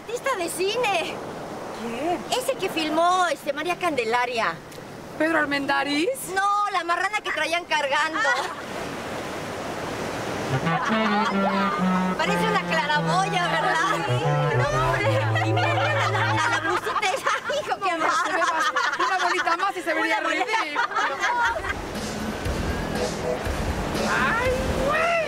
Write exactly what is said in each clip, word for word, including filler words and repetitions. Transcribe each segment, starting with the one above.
artista de cine. ¿Quién? Ese que filmó este, María Candelaria. ¿Pedro Armendáriz? No, la marrana que traían cargando. Parece una claraboya, ¿verdad? No, hombre. Y mira, mira la, la, la, la blusita esa. Hijo, qué bárbaro. Una bolita más y se vería ridículo. ¡Ay, güey!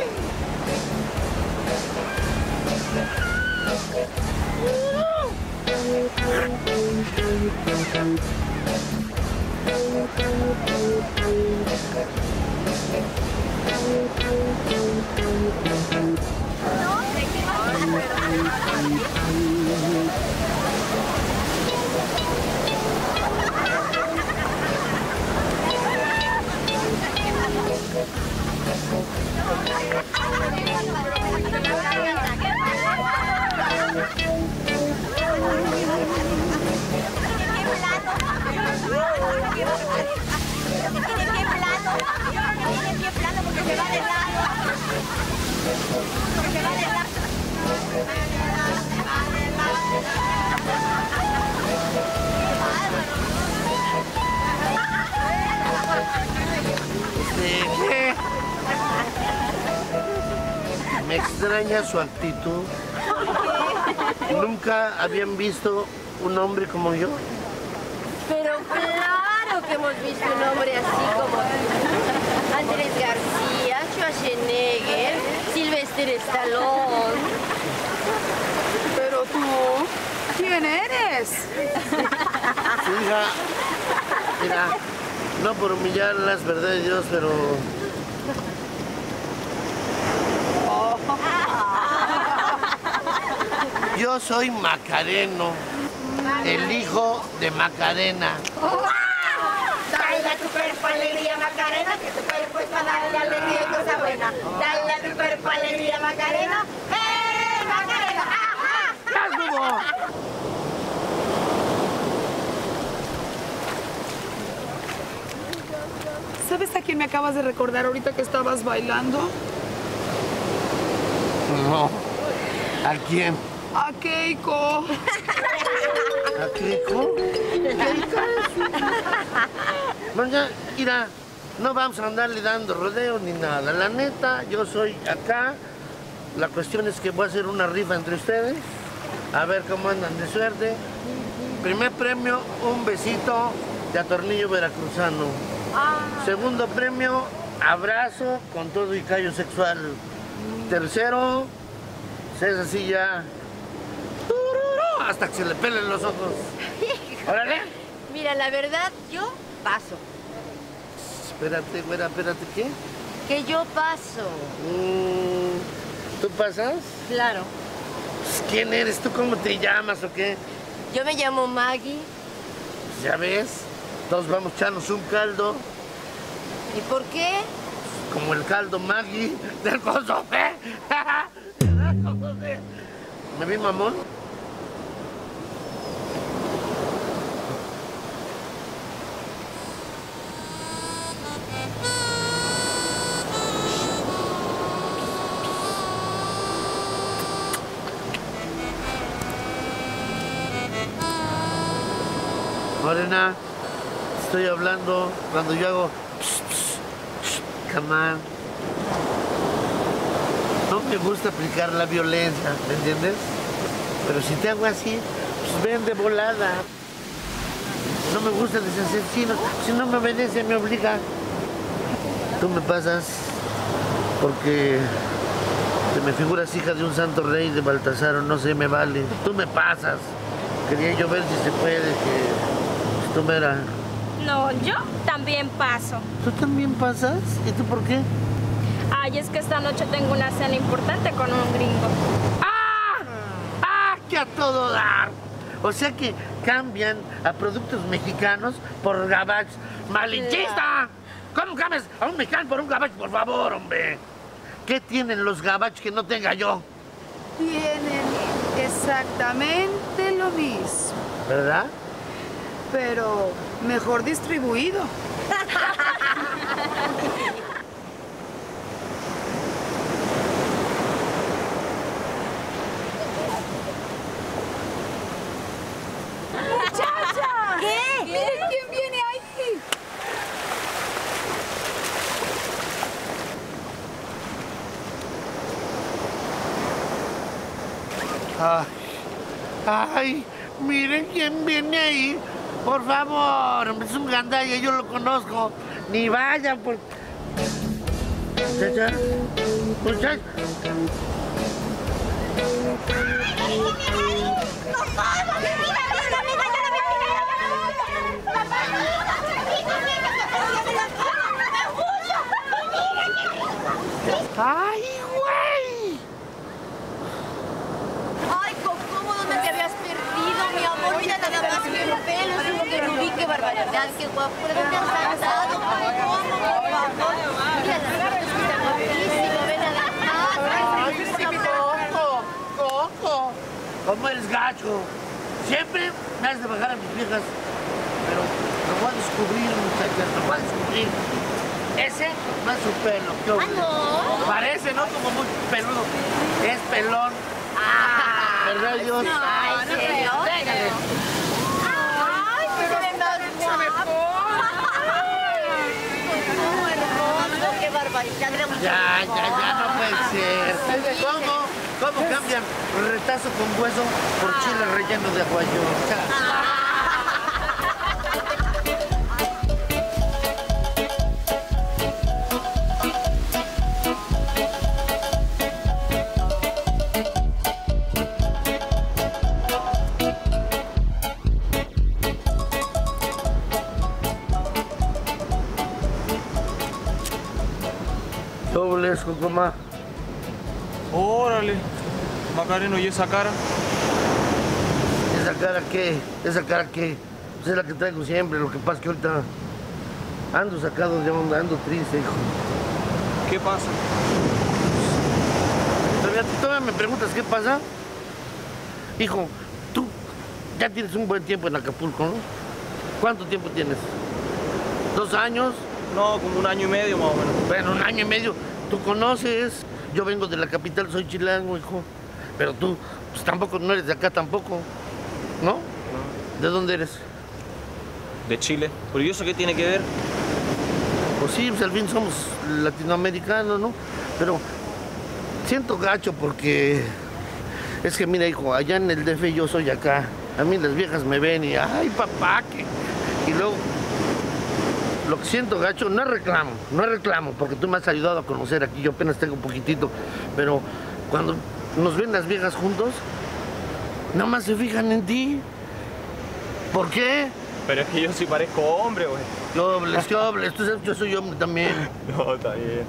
¿Qué? Me extraña su actitud. ¿Nunca habían visto un hombre como yo? Pero claro que hemos visto un hombre así como Andrés García, Schwarzenegger, Sylvester Stallone. Pero tú, ¿quién eres? Su hija, mira, no por humillarlas, verdad de Dios, pero... Yo soy Macareno, el hijo de Macarena. Dale a tu cuerpo alegría, Macarena, que tu cuerpo es para darle alegría y cosa buena. Dale a tu cuerpo alegría, Macarena. ¡Eh, Macarena! ¡Ajá! ¡Ya estuvo! ¿Sabes a quién me acabas de recordar ahorita que estabas bailando? No. ¿A quién? A Keiko. ¿A Keiko? ¿Keiko? Bueno, ya, mira, no vamos a andarle dando rodeos ni nada. La neta, yo soy acá. La cuestión es que voy a hacer una rifa entre ustedes. A ver cómo andan de suerte. Primer premio, un besito de atornillo veracruzano. Segundo premio, abrazo con todo y callo sexual. Tercero, se es así ya... hasta que se le pelen los ojos. ¡Órale! Mira, la verdad, yo paso. Espérate, güera, espérate, ¿qué? Que yo paso. Mm, ¿Tú pasas? Claro. Pues, ¿quién eres? ¿Tú cómo te llamas o qué? Yo me llamo Maggie. Pues, ya ves, todos vamos a echarnos un caldo. ¿Y por qué? Como el caldo Maggie del Consofé. ¿Me vi, mamón? Morena, estoy hablando cuando yo hago... Come on. No me gusta aplicar la violencia, ¿me entiendes? Pero si te hago así, pues ven de volada. No me gusta deshacer chinos. Si no me obedece, me obliga. Tú me pasas porque te me figuras hija de un santo rey de Baltasar o no sé, me vale. Tú me pasas. Quería yo ver si se puede que tú me era... No, yo también paso. ¿Tú también pasas? ¿Y tú por qué? Ay, es que esta noche tengo una cena importante con un gringo. ¡Ah! ¡Ah! ¡Que a todo dar! O sea que cambian a productos mexicanos por gabach. ¡Malinchista! ¿Cómo cambias a un mexicano por un gabach, por favor, hombre? ¿Qué tienen los gabach que no tenga yo? Tienen exactamente lo mismo. ¿Verdad? Pero mejor distribuido. Ay, ay, miren quién viene ahí. Por favor, es un gandalla, yo lo conozco. Ni vayan, por... Muchachas, muchachas. ¡Ay, güey! Ay, Coco, ¿dónde te habías perdido, mi amor? Mira nada más que el pelo, es lo que rubí, qué barbaridad, qué guapo. ¿Por dónde has pasado? ¿Cómo, por favor? Mira las fotos que están guapísimo, ven a la casa. Coco, Coco, ¿cómo eres gacho? Siempre me has de bajar a mis viejas, pero lo voy a descubrir, muchachas, lo voy a descubrir. Ese no es su pelo, ¿qué Ah, ¿no? Parece, ¿no? Como muy peludo. Es pelón. Ah, ¿Verdad, Dios? no, ¿en serio? Déjale. Ay, pero estás guapo. Cómo hermoso, qué barbaridad. Ya, ya, ya no puede ser. ¿Cómo? ¿Cómo cambian retazo con hueso por chile relleno de aguayo? Dobles, Cocoma. Órale, Macareno, ¿y esa cara? ¿Esa cara qué? ¿Esa cara qué? Pues es la que traigo siempre, lo que pasa es que ahorita ando sacado de onda, ando triste, hijo. ¿Qué pasa? ¿Todavía, todavía me preguntas qué pasa? Hijo, tú ya tienes un buen tiempo en Acapulco, ¿no? ¿Cuánto tiempo tienes? ¿Dos años? No, como un año y medio más o menos. Bueno, un año y medio. Tú conoces. Yo vengo de la capital, soy chilango, hijo. Pero tú, pues tampoco, no eres de acá tampoco. ¿No? No. ¿De dónde eres? De Chile. ¿Pero y eso qué tiene que ver? Pues sí, pues al fin somos latinoamericanos, ¿no? Pero siento gacho porque... Es que mira, hijo, allá en el D F yo soy acá. A mí las viejas me ven y, ay, papá, que... Y luego... Lo que siento, gacho, no reclamo, no reclamo, porque tú me has ayudado a conocer aquí, yo apenas tengo un poquitito, pero cuando nos ven las viejas juntos, nada más se fijan en ti. ¿Por qué? Pero es que yo sí parezco hombre, güey. Dobles, dobles, tú sabes que yo soy hombre también. No, está bien.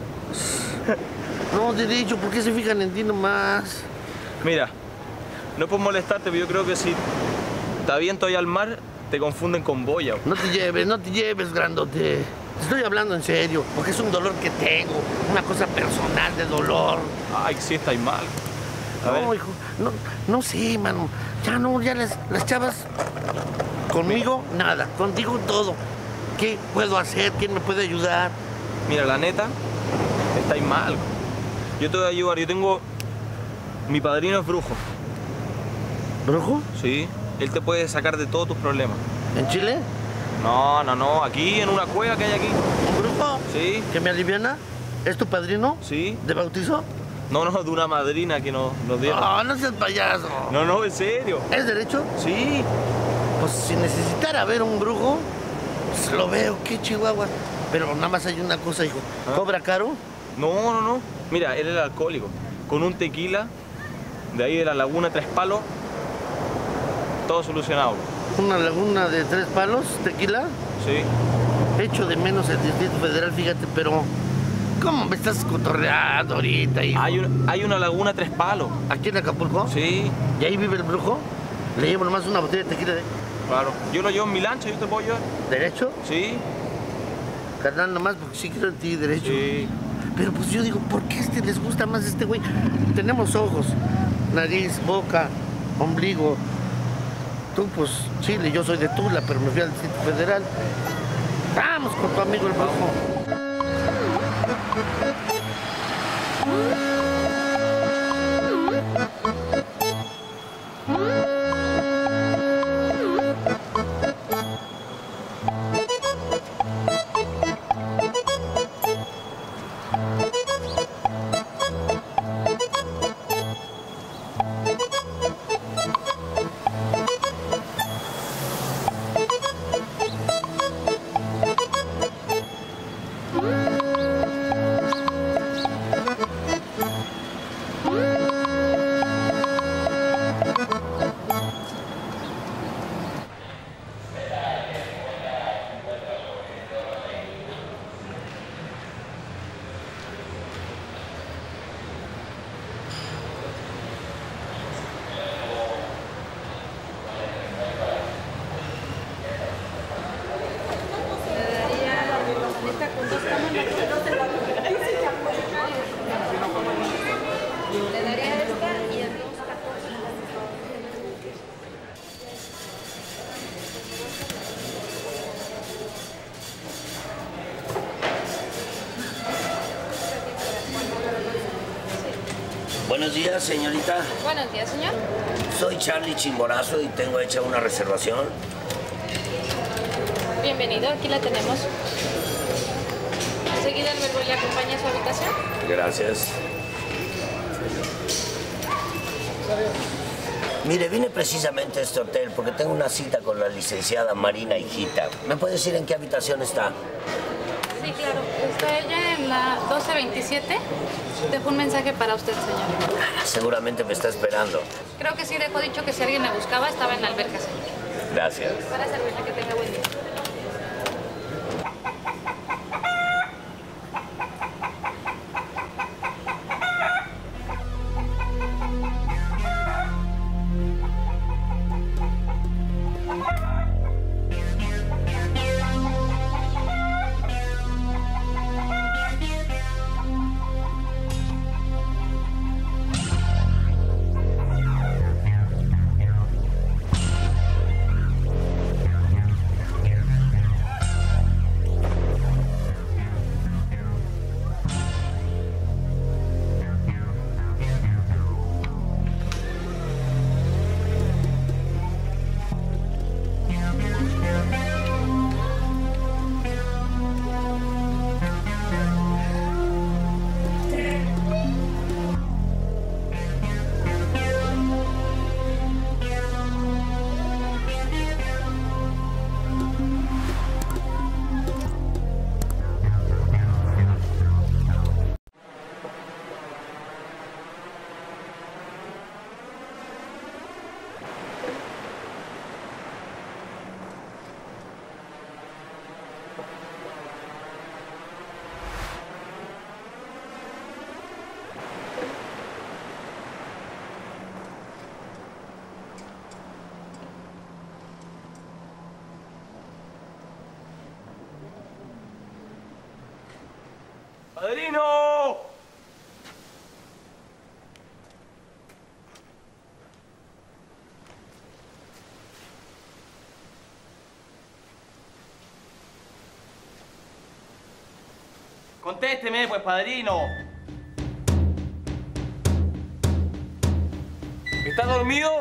No, te he dicho, ¿por qué se fijan en ti nomás? Mira, no es por molestarte, pero yo creo que si te aviento ahí al mar, te confunden con boya, güey. No te lleves, no te lleves, grandote. Te estoy hablando en serio, porque es un dolor que tengo, una cosa personal de dolor. Ay, sí, estáis mal. A No, ver. hijo, no, no sé, mano. Ya no, ya las, las chavas conmigo, nada. Contigo todo. ¿Qué puedo hacer? ¿Quién me puede ayudar? Mira, la neta, estáis mal. Yo te voy a ayudar. Yo tengo... Mi padrino es brujo. ¿Brujo? Sí. Él te puede sacar de todos tus problemas. ¿En Chile? No, no, no. Aquí, en una cueva que hay aquí. ¿Un brujo? Sí. ¿Que me aliviana? ¿Es tu padrino? Sí. ¿De bautizo? No, no, de una madrina que nos, nos dieron. No, no seas payaso. No, no, en serio. ¿Es derecho? Sí. Pues si necesitara ver un brujo, pues lo veo, qué chihuahua. Pero nada más hay una cosa, hijo. ¿Ah? ¿Cobra caro? No, no, no. Mira, él era alcohólico. Con un tequila, de ahí de la laguna Tres Palos, todo solucionado. Una laguna de tres palos, tequila. Sí. Echo de menos el Distrito Federal, fíjate, pero... ¿Cómo me estás cotorreando ahorita, hijo? Hay, un- hay una laguna Tres Palos. ¿Aquí en Acapulco? Sí, ¿Y ahí vive el brujo? Le llevo nomás una botella de tequila de... claro. Yo lo llevo en mi lancha, yo te puedo llevar. ¿Derecho? Sí. Carnal, nomás porque sí quiero en ti, derecho. Sí. Pero pues yo digo, ¿por qué a este les gusta más este güey? Tenemos ojos, nariz, boca, ombligo. Tú, pues, Chile, yo soy de Tula, pero me fui al Distrito Federal. Vamos con tu amigo el brujo. Buenos días, señorita. Buenos días, señor. Soy Charlie Chimborazo y tengo hecha una reservación. Bienvenido, aquí la tenemos. Enseguida el verbo le acompaña a su habitación. Gracias. Mire, vine precisamente a este hotel porque tengo una cita con la licenciada Marina Hijita. ¿Me puede decir en qué habitación está? Sí, claro. Está ella en la doce veintisiete. Dejó un mensaje para usted, señor. Ah, seguramente me está esperando. Creo que sí dejó dicho que si alguien la buscaba, estaba en la alberca, señor. Gracias. Para servirle, que tenga buen día. ¡Padrino! Contésteme, pues, padrino. ¿Estás dormido?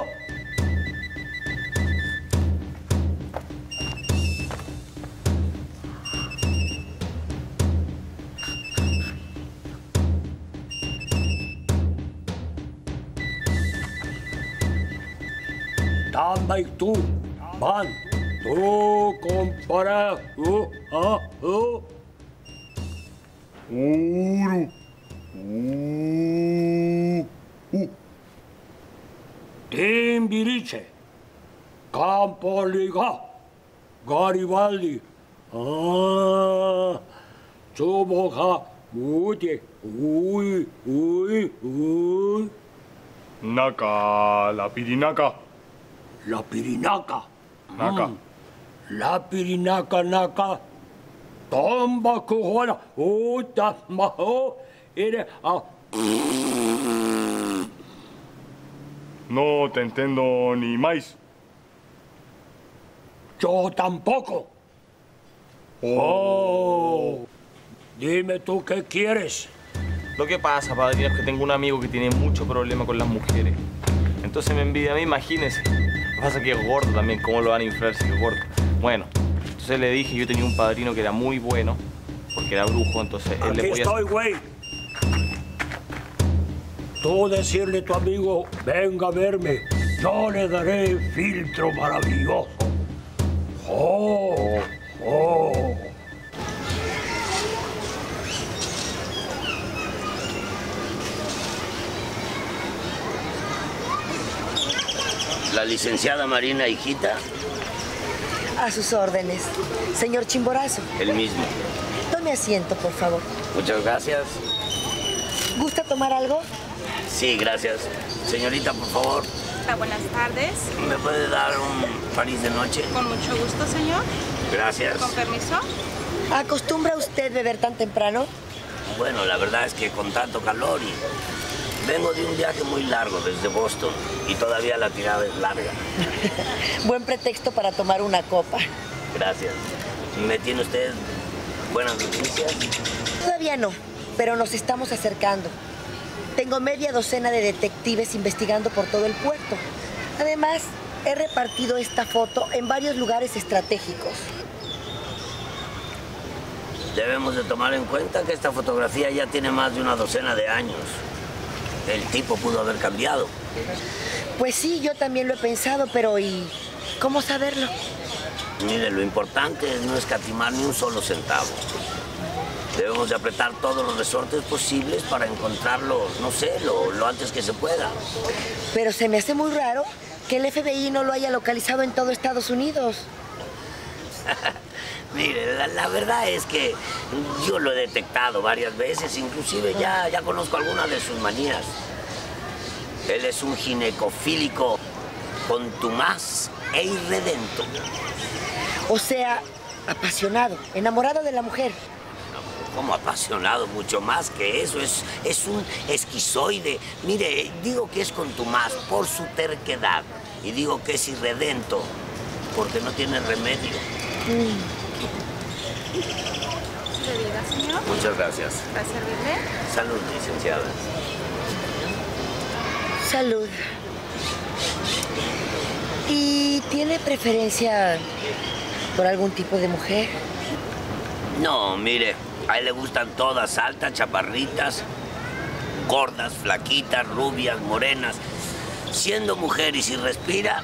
Tambay tú, van, tú compara, uh, ah, uh. Uru, uh, uh. Timbiriche, Campoliga, Garibaldi, ah, Chuboja, Uye, uy, uy, uy. Naka, la pirinaca. La pirinaca. Naka. Mm. La pirinaca, naka. Tomba kuhora, uta maho, ere a. No te entiendo ni más. Yo tampoco. Oh. Dime tú qué quieres. Lo que pasa, padrino, es que tengo un amigo que tiene mucho problema con las mujeres. Entonces me envidia a mí, imagínese. Lo que pasa es que es gordo también, ¿cómo lo van a inflar si es gordo? Bueno, entonces le dije, yo tenía un padrino que era muy bueno, porque era brujo, entonces él Aquí le podía... estoy, güey. Tú decirle a tu amigo, venga a verme, yo le daré filtro maravilloso. Oh, oh. La licenciada Marina Hijita. A sus órdenes. Señor Chimborazo. El mismo. Tome asiento, por favor. Muchas gracias. ¿Gusta tomar algo? Sí, gracias. Señorita, por favor. Hola, buenas tardes. ¿Me puede dar un París de noche? Con mucho gusto, señor. Gracias. Con permiso. ¿Acostumbra usted beber tan temprano? Bueno, la verdad es que con tanto calor y... Vengo de un viaje muy largo desde Boston y todavía la tirada es larga. Buen pretexto para tomar una copa. Gracias. ¿Me tiene usted buenas noticias? Todavía no, pero nos estamos acercando. Tengo media docena de detectives investigando por todo el puerto. Además, he repartido esta foto en varios lugares estratégicos. Debemos de tomar en cuenta que esta fotografía ya tiene más de una docena de años. El tipo pudo haber cambiado. Pues sí, yo también lo he pensado, pero ¿y cómo saberlo? Mire, lo importante es no escatimar ni un solo centavo. Debemos de apretar todos los resortes posibles para encontrarlo, no sé, lo, lo antes que se pueda. Pero se me hace muy raro que el F B I no lo haya localizado en todo Estados Unidos. Mire, la, la verdad es que yo lo he detectado varias veces, inclusive ya, ya conozco algunas de sus manías. Él es un ginecofílico contumaz e irredento. O sea, apasionado, enamorado de la mujer. Como apasionado, mucho más que eso. Es, es un esquizoide. Mire, digo que es contumaz por su terquedad. Y digo que es irredento porque no tiene remedio. Mm. ¿Se diga, señor? Muchas gracias. ¿Para servirle? Salud, licenciada. Salud. ¿Y tiene preferencia por algún tipo de mujer? No, mire, a él le gustan todas, altas, chaparritas, gordas, flaquitas, rubias, morenas. Siendo mujer y si respira...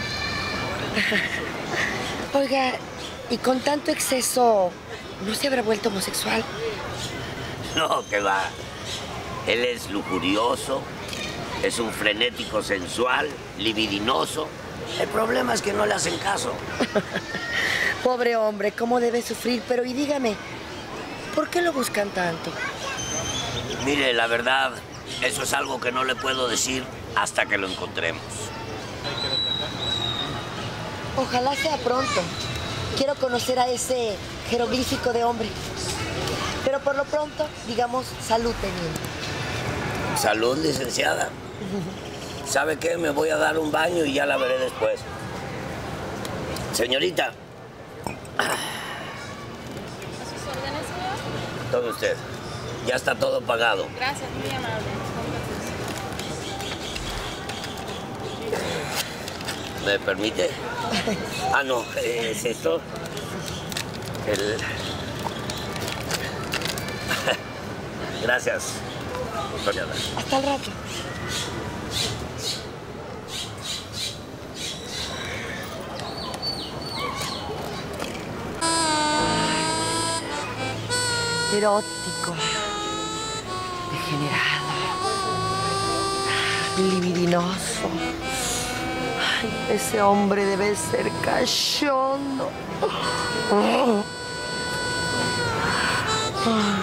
Oiga, ¿y con tanto exceso no se habrá vuelto homosexual? No, que va. Él es lujurioso, es un frenético sensual, libidinoso. El problema es que no le hacen caso. Pobre hombre, cómo debe sufrir. Pero y dígame, ¿por qué lo buscan tanto? Mire, la verdad, eso es algo que no le puedo decir hasta que lo encontremos. Ojalá sea pronto. Quiero conocer a ese jeroglífico de hombre. Pero por lo pronto, digamos, salud, teniente. Salud, licenciada. ¿Sabe qué? Me voy a dar un baño y ya la veré después. Señorita. ¿A sus órdenes, señor? Tome usted. Ya está todo pagado. Gracias, muy amable. ¿Me permite? Ah, no, es esto. El... Gracias. Hasta el rato. Erótico, degenerado, libidinoso. Ay, ese hombre debe ser cachondo. Oh. Oh.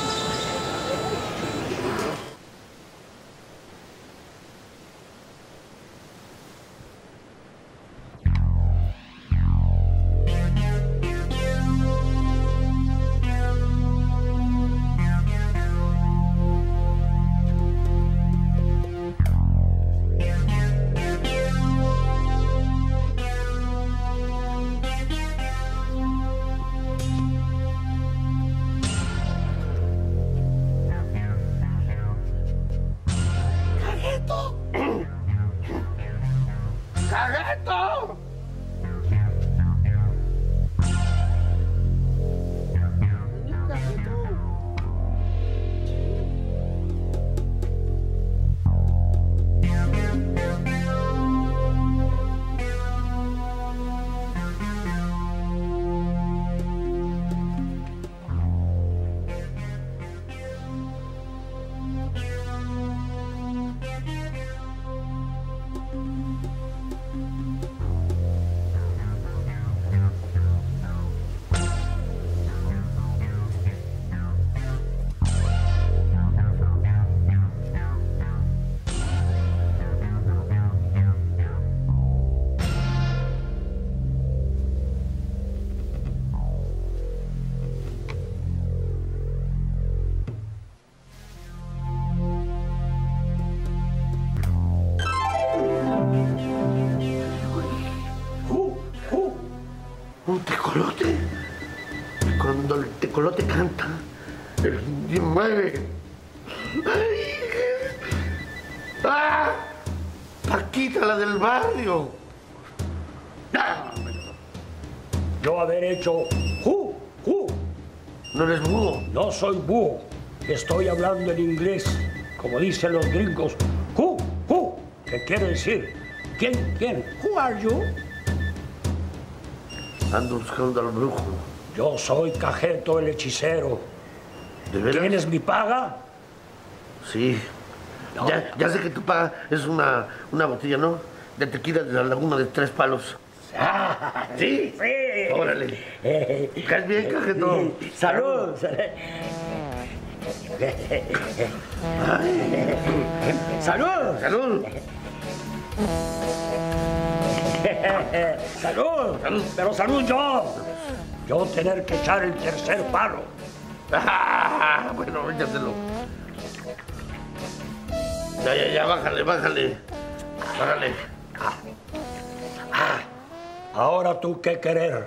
¡Cagueto! Un tecolote. Cuando el tecolote canta, el indio mueve. Ay, ¡Ah! Paquita, la del barrio. Yo haber hecho ju, ju. No eres búho. No soy búho. Estoy hablando en inglés, como dicen los gringos. Ju, ju. ¿Qué quiere decir? ¿Quién, quién? Who are you? Ando buscando al brujo. Yo soy Cajeto, el hechicero. ¿De veras? ¿Tienes mi paga? Sí. No. Ya, ya sé que tu paga es una, una botella, ¿no? De tequila de la Laguna de Tres Palos. Ah, ¿Sí? Sí. Órale. Eh, ¿Caes bien, Cajeto? eh, Salud. Salud. ¡Salud! Salud. Salud. Pero salud yo. Yo tener que echar el tercer palo. Ah, bueno, échatelo. Ya, ya, ya, bájale, bájale. Bájale. Ah. Ah. Ahora tú qué querer.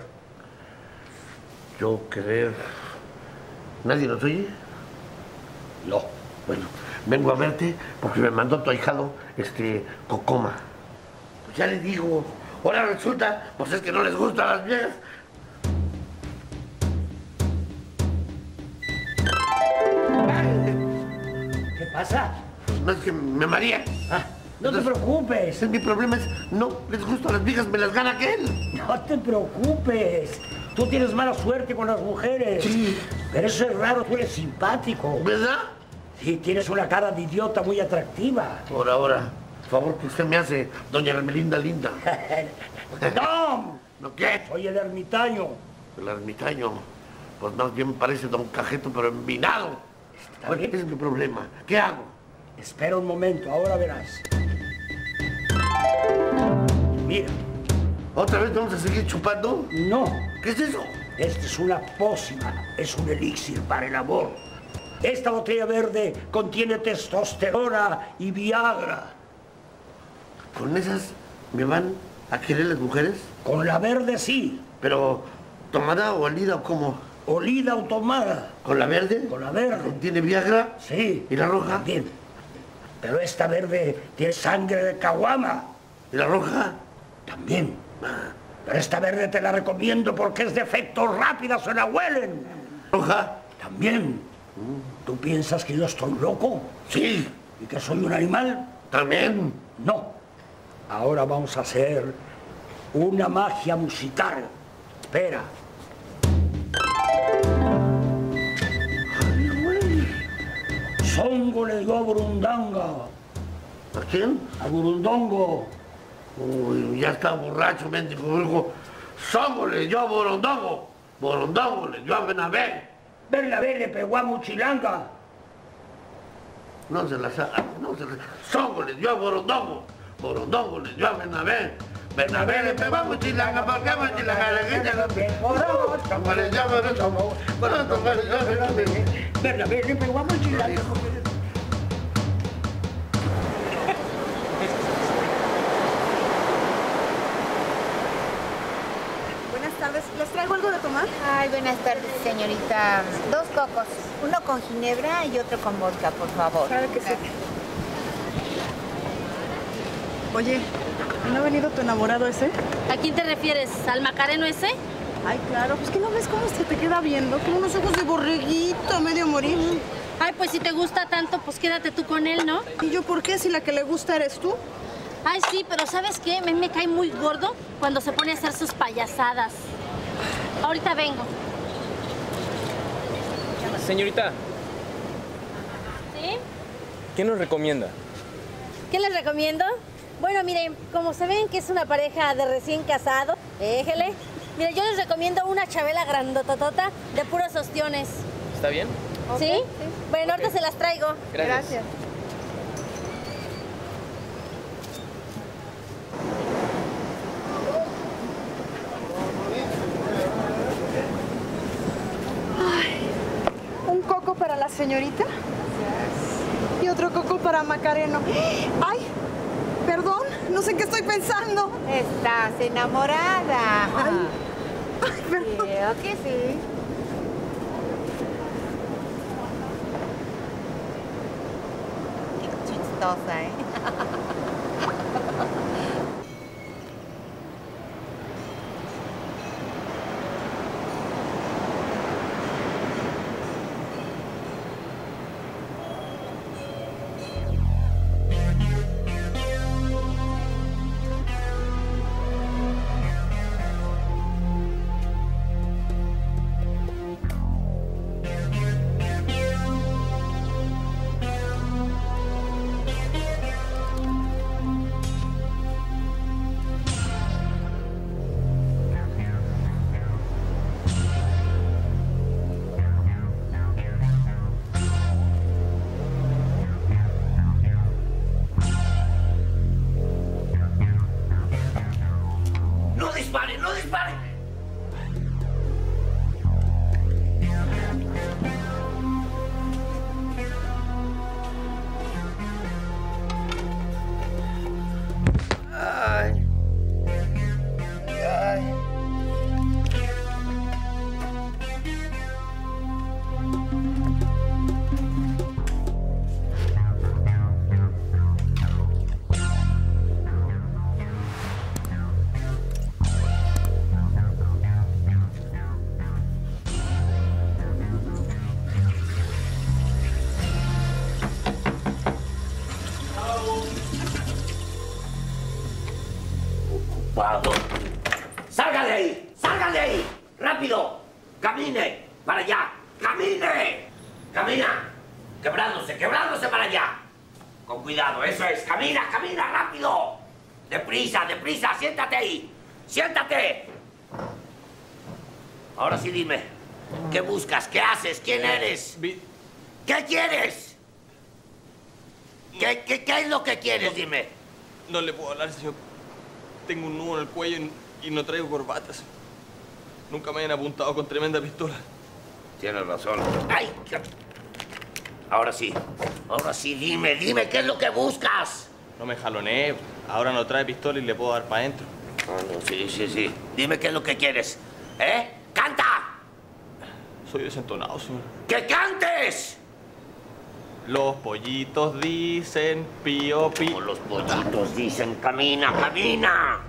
Yo querer... ¿Nadie nos oye? No. Bueno, vengo a verte porque me mandó tu ahijado, este, Cocoma. Pues ya le digo. Ahora resulta, pues es que no les gustan las viejas. ¿Qué pasa? No es que me maría. Ah, no te preocupes. Mi problema es, no les gustan las viejas, me las gana aquel. No te preocupes. Tú tienes mala suerte con las mujeres. Sí. Pero eso es raro, tú eres simpático. ¿Verdad? Sí, tienes una cara de idiota muy atractiva. Por ahora, por favor, que usted me hace, doña Hermelinda Linda. ¡No! ¿No qué? Soy el ermitaño. El ermitaño, pues más bien parece don Cajeto, pero envinado. Está Bueno, bien. ese es mi problema. ¿Qué hago? Espera un momento, ahora verás. Mira. ¿Otra vez vamos a seguir chupando? No. ¿Qué es eso? Esta es una pócima, es un elixir para el amor. Esta botella verde contiene testosterona y Viagra. ¿Con esas me van a querer las mujeres? Con la verde sí. ¿Pero tomada o olida o cómo? Olida o tomada. ¿Con la verde? Con la verde. ¿Contiene Viagra? Sí. ¿Y la roja? También. Pero esta verde tiene sangre de caguama. ¿Y la roja? También. Pero esta verde te la recomiendo porque es de efecto rápida, se la huelen. ¿Roja? También. ¿Tú piensas que yo estoy loco? Sí. ¿Y que soy un animal? También. No. Ahora vamos a hacer una magia musical. Espera. Ay, güey. Songo le dio a Burundanga. ¿A quién? A Burundongo. Uy, ya está borracho, mendigo brujo. Songo le dio a Borondongo. Borondongo le dio a Benabé. Bernabé le pegó a Muchilanga. No se la sabe, no se la... Songo le dio a Borondongo. Borondongo le dio a Benabé. Benabé le pegó a Muchilanga porque Muchilanga le quita la piel. Songo le dio a Borondongo. Borondongo le dio a Benabé. Bernabé le pegó a Muchilanga. Buenas tardes. ¿Les traigo algo de tomar? Ay, buenas tardes, señorita. Dos cocos, uno con ginebra y otro con vodka, por favor. Claro que sí. Oye, ¿no ha venido tu enamorado ese? ¿A quién te refieres? ¿Al Macareno ese? Ay, claro, pues que no ves cómo se te queda viendo, con unos ojos de borreguito, medio morir. Ay, pues si te gusta tanto, pues quédate tú con él, ¿no? ¿Y yo por qué? Si la que le gusta eres tú. Ay, sí, pero ¿sabes qué? Me, me cae muy gordo cuando se pone a hacer sus payasadas. Ahorita vengo. Señorita, ¿Sí? ¿qué nos recomienda? ¿Qué les recomiendo? Bueno, miren, como se ven que es una pareja de recién casado, déjele. Mire, yo les recomiendo una chabela grandototota de puros ostiones. ¿Está bien? ¿Sí? Sí. Bueno, ahorita se las traigo. Gracias. Gracias. Ay, un coco para la señorita. Y otro coco para Macareno. Ay, perdón, no sé en qué estoy pensando. Estás enamorada. Ay, ay, perdón. Creo que sí. Qué chistosa, ¿eh? ¡No dispare, no dispare! Ay. Ay. Ocupado. ¡Salga de ahí! ¡Salga de ahí! ¡Rápido! ¡Camine! ¡Para allá! ¡Camine! ¡Camina! ¡Quebrándose, quebrándose para allá! Con cuidado, eso es. ¡Camina, camina, rápido! ¡Deprisa, deprisa! ¡Siéntate ahí! ¡Siéntate! Ahora sí dime. ¿Qué buscas? ¿Qué haces? ¿Quién eres? ¿Qué quieres? ¿Qué, qué, qué es lo que quieres? Dime. No le puedo hablar, señor. Tengo un nudo en el cuello y, y no traigo corbatas. Nunca me han apuntado con tremenda pistola. Tienes razón. ¡Ay! Ahora sí. Ahora sí, dime, dime, ¿qué es lo que buscas? No me jaloné. Ahora no trae pistola y le puedo dar para adentro. Ah, no, sí, sí, sí. Dime qué es lo que quieres. ¿Eh? ¡Canta! Soy desentonado, señor. ¡Que cantes! Los pollitos dicen pío, pío. Como los pollitos dicen, camina, camina.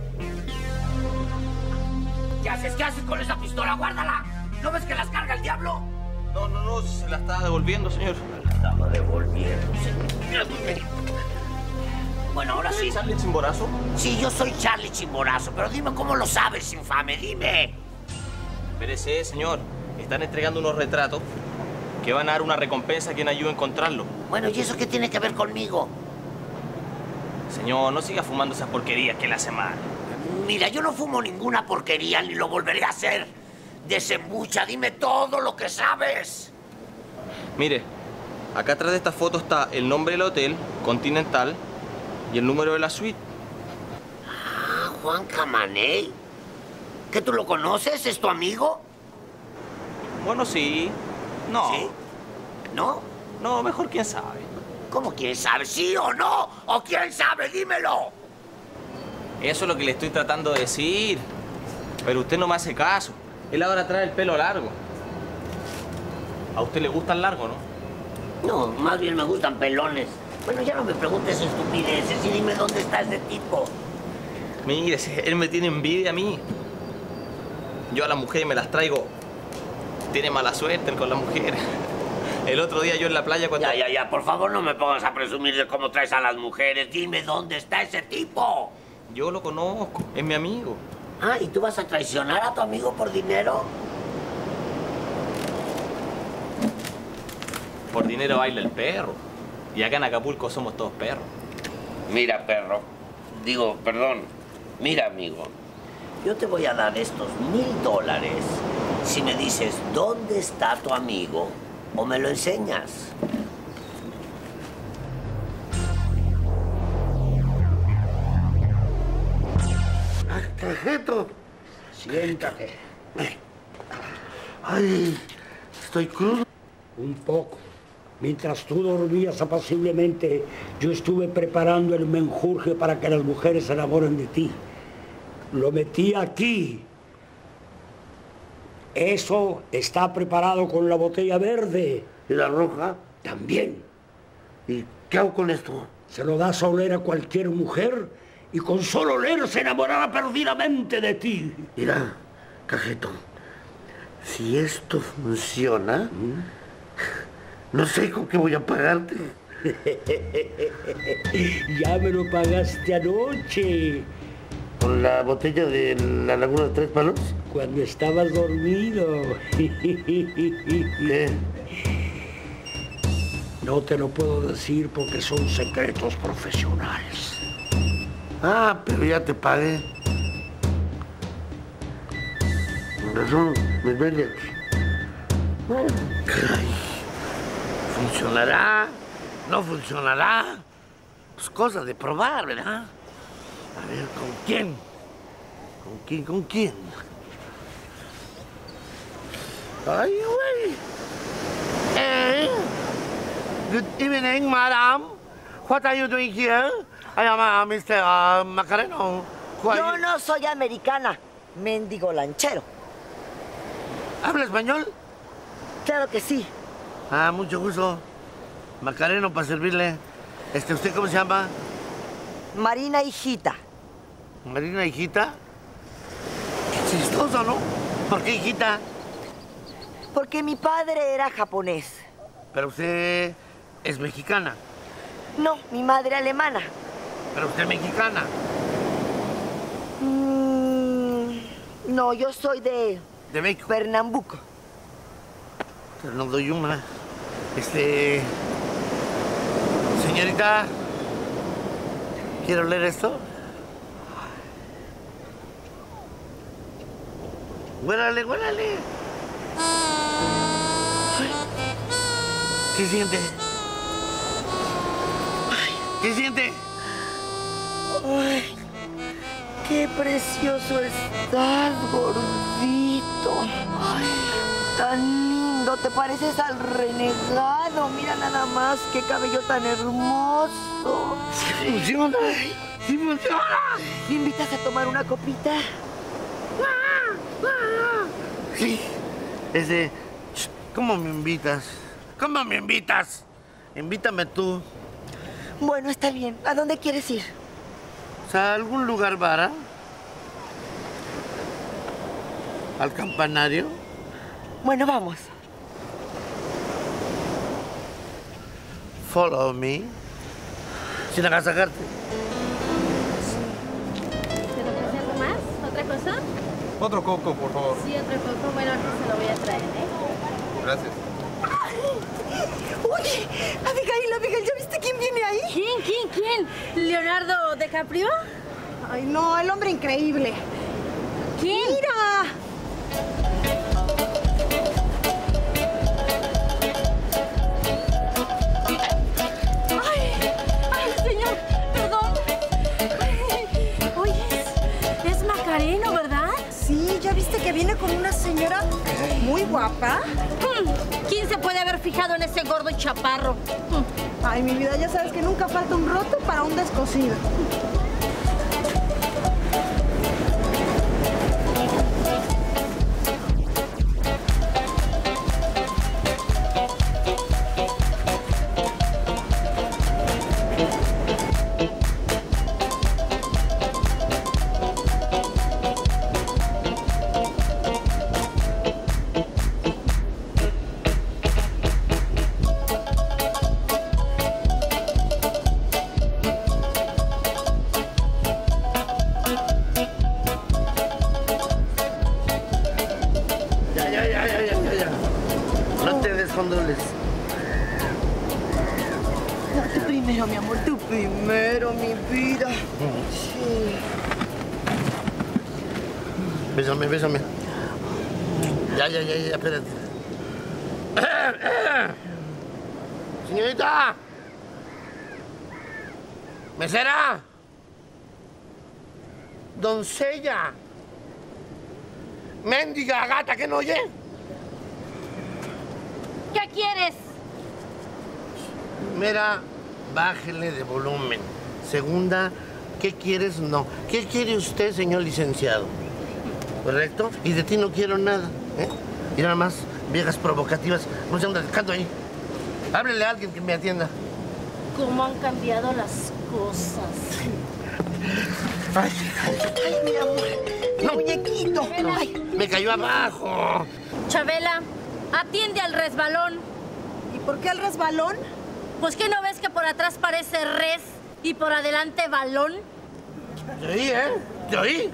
¿Qué haces? ¿Qué haces con esa pistola? ¡Guárdala! ¿No ves que las carga el diablo? No, no, no, se la estaba devolviendo, señor. La estaba devolviendo, señor. Bueno, ahora sí. ¿Charlie Chimborazo? Sí, yo soy Charlie Chimborazo, pero dime cómo lo sabes, infame, dime. Espérese, señor. Están entregando unos retratos que van a dar una recompensa a quien ayude a encontrarlo. Bueno, ¿y eso qué tiene que ver conmigo? Señor, no siga fumando esas porquerías que le hace mal. Mira, yo no fumo ninguna porquería ni lo volveré a hacer. Desembucha, dime todo lo que sabes. Mire, acá atrás de esta foto está el nombre del hotel, Continental, y el número de la suite. Ah, Juan Camaney. ¿Que tú lo conoces? ¿Es tu amigo? Bueno, sí. No. ¿Sí? ¿No? No, mejor quién sabe. ¿Cómo quién sabe? ¿Sí o no? ¿O quién sabe? Dímelo. Eso es lo que le estoy tratando de decir. Pero usted no me hace caso. Él ahora trae el pelo largo. ¿A usted le gusta el largo, no? No, más bien me gustan pelones. Bueno, ya no me preguntes estupideces y dime dónde está ese tipo. Mire, él me tiene envidia a mí. Yo a las mujeres me las traigo. Tiene mala suerte con las mujeres. El otro día yo en la playa cuando... Ya, ya, ya, por favor no me pongas a presumir de cómo traes a las mujeres. Dime dónde está ese tipo. Yo lo conozco, es mi amigo. Ah, ¿y tú vas a traicionar a tu amigo por dinero? Por dinero baila el perro. Y acá en Acapulco somos todos perros. Mira, perro. Digo, perdón. Mira, amigo. Yo te voy a dar estos mil dólares si me dices dónde está tu amigo o me lo enseñas. Cajeto. Siéntate. Ay, estoy crudo. Un poco. Mientras tú dormías apaciblemente, yo estuve preparando el menjurje para que las mujeres se enamoren de ti. Lo metí aquí. Eso está preparado con la botella verde. ¿Y la roja? También. ¿Y qué hago con esto? Se lo das a oler a cualquier mujer y con solo oler se enamorará perdidamente de ti. Mira, Cajetón, si esto funciona, ¿Mm? no sé con qué voy a pagarte. Ya me lo pagaste anoche. ¿Con la botella de la Laguna de Tres Palos? Cuando estabas dormido. ¿Qué? No te lo puedo decir porque son secretos profesionales. Ah, pero ya te pagué. Con razón, me duele aquí. Oh, caray. ¿Funcionará? ¿No funcionará? Pues cosa de probar, ¿verdad? A ver, ¿con quién? ¿Con quién? ¿Con quién? Ay, güey. Eh, good evening, madam. What are you doing here? I am uh, mister Uh, Macareno. Yo no soy americana, mendigo lanchero. ¿Habla español? Claro que sí. Ah, mucho gusto. Macareno, para servirle. Este, ¿usted cómo se llama? Marina Hijita. ¿Marina Hijita? Qué chistoso, ¿no? ¿Por qué Hijita? Porque mi padre era japonés. Pero usted es mexicana. No, mi madre alemana. Pero usted es mexicana. Mm, no, yo soy de... ¿De México? Pernambuco. Pero no doy una. Este... Señorita, ¿quiere oler esto? Huélale, huélale. ¿Qué siente? ¿Qué siente? Ay, qué precioso estás, gordito. Ay, tan lindo, te pareces al renegado. Mira nada más, qué cabello tan hermoso. Sí funciona, sí funciona. ¿Me invitas a tomar una copita? Sí. Ese, ¿cómo me invitas? ¿Cómo me invitas? Invítame tú. Bueno, está bien. ¿A dónde quieres ir? O sea, ¿a algún lugar vara? ¿Al campanario? Bueno, vamos. Follow me. Sin agasajarte. ¿Te lo quieres algo más? ¿Otra cosa? Otro coco, por favor. Sí, otro coco. Bueno, ahorita se lo voy a traer, ¿eh? Gracias. Oye, Abigail, Abigail, ¿ya viste quién viene ahí? ¿Quién, quién, quién? ¿Leonardo DiCaprio? Ay, no, el hombre increíble. ¿Quién? ¡Mira! ¡Ay! ¡Ay, señor! ¡Perdón! Ay, oye, es, es Macareno, ¿verdad? Sí, ¿ya viste que viene con una señora muy guapa? ¿Quién se puede haber fijado en ese gordo y chaparro? Ay, mi vida, ya sabes que nunca falta un roto para un descosido. Tú primero, mi amor, tú primero, mi vida. Sí. Bésame, bésame. Ya, ya, ya, ya, espérate. Señorita. Mesera. Doncella. Mendiga gata, ¿que no oye? ¿Qué quieres? Primera, bájele de volumen. Segunda, ¿qué quieres? No. ¿Qué quiere usted, señor licenciado? ¿Correcto? Y de ti no quiero nada, ¿eh? Y nada más, viejas provocativas. No se anda dejando ahí. Háblele a alguien que me atienda. cómo han cambiado las cosas. Ay, ay, Ay, mi amor. No. Muñequito. no, me cayó abajo. Chabela, atiende al resbalón. ¿Y por qué el resbalón? Pues ¿qué no ves que por atrás parece res y por adelante balón? Te oí, ¿eh? Te oí.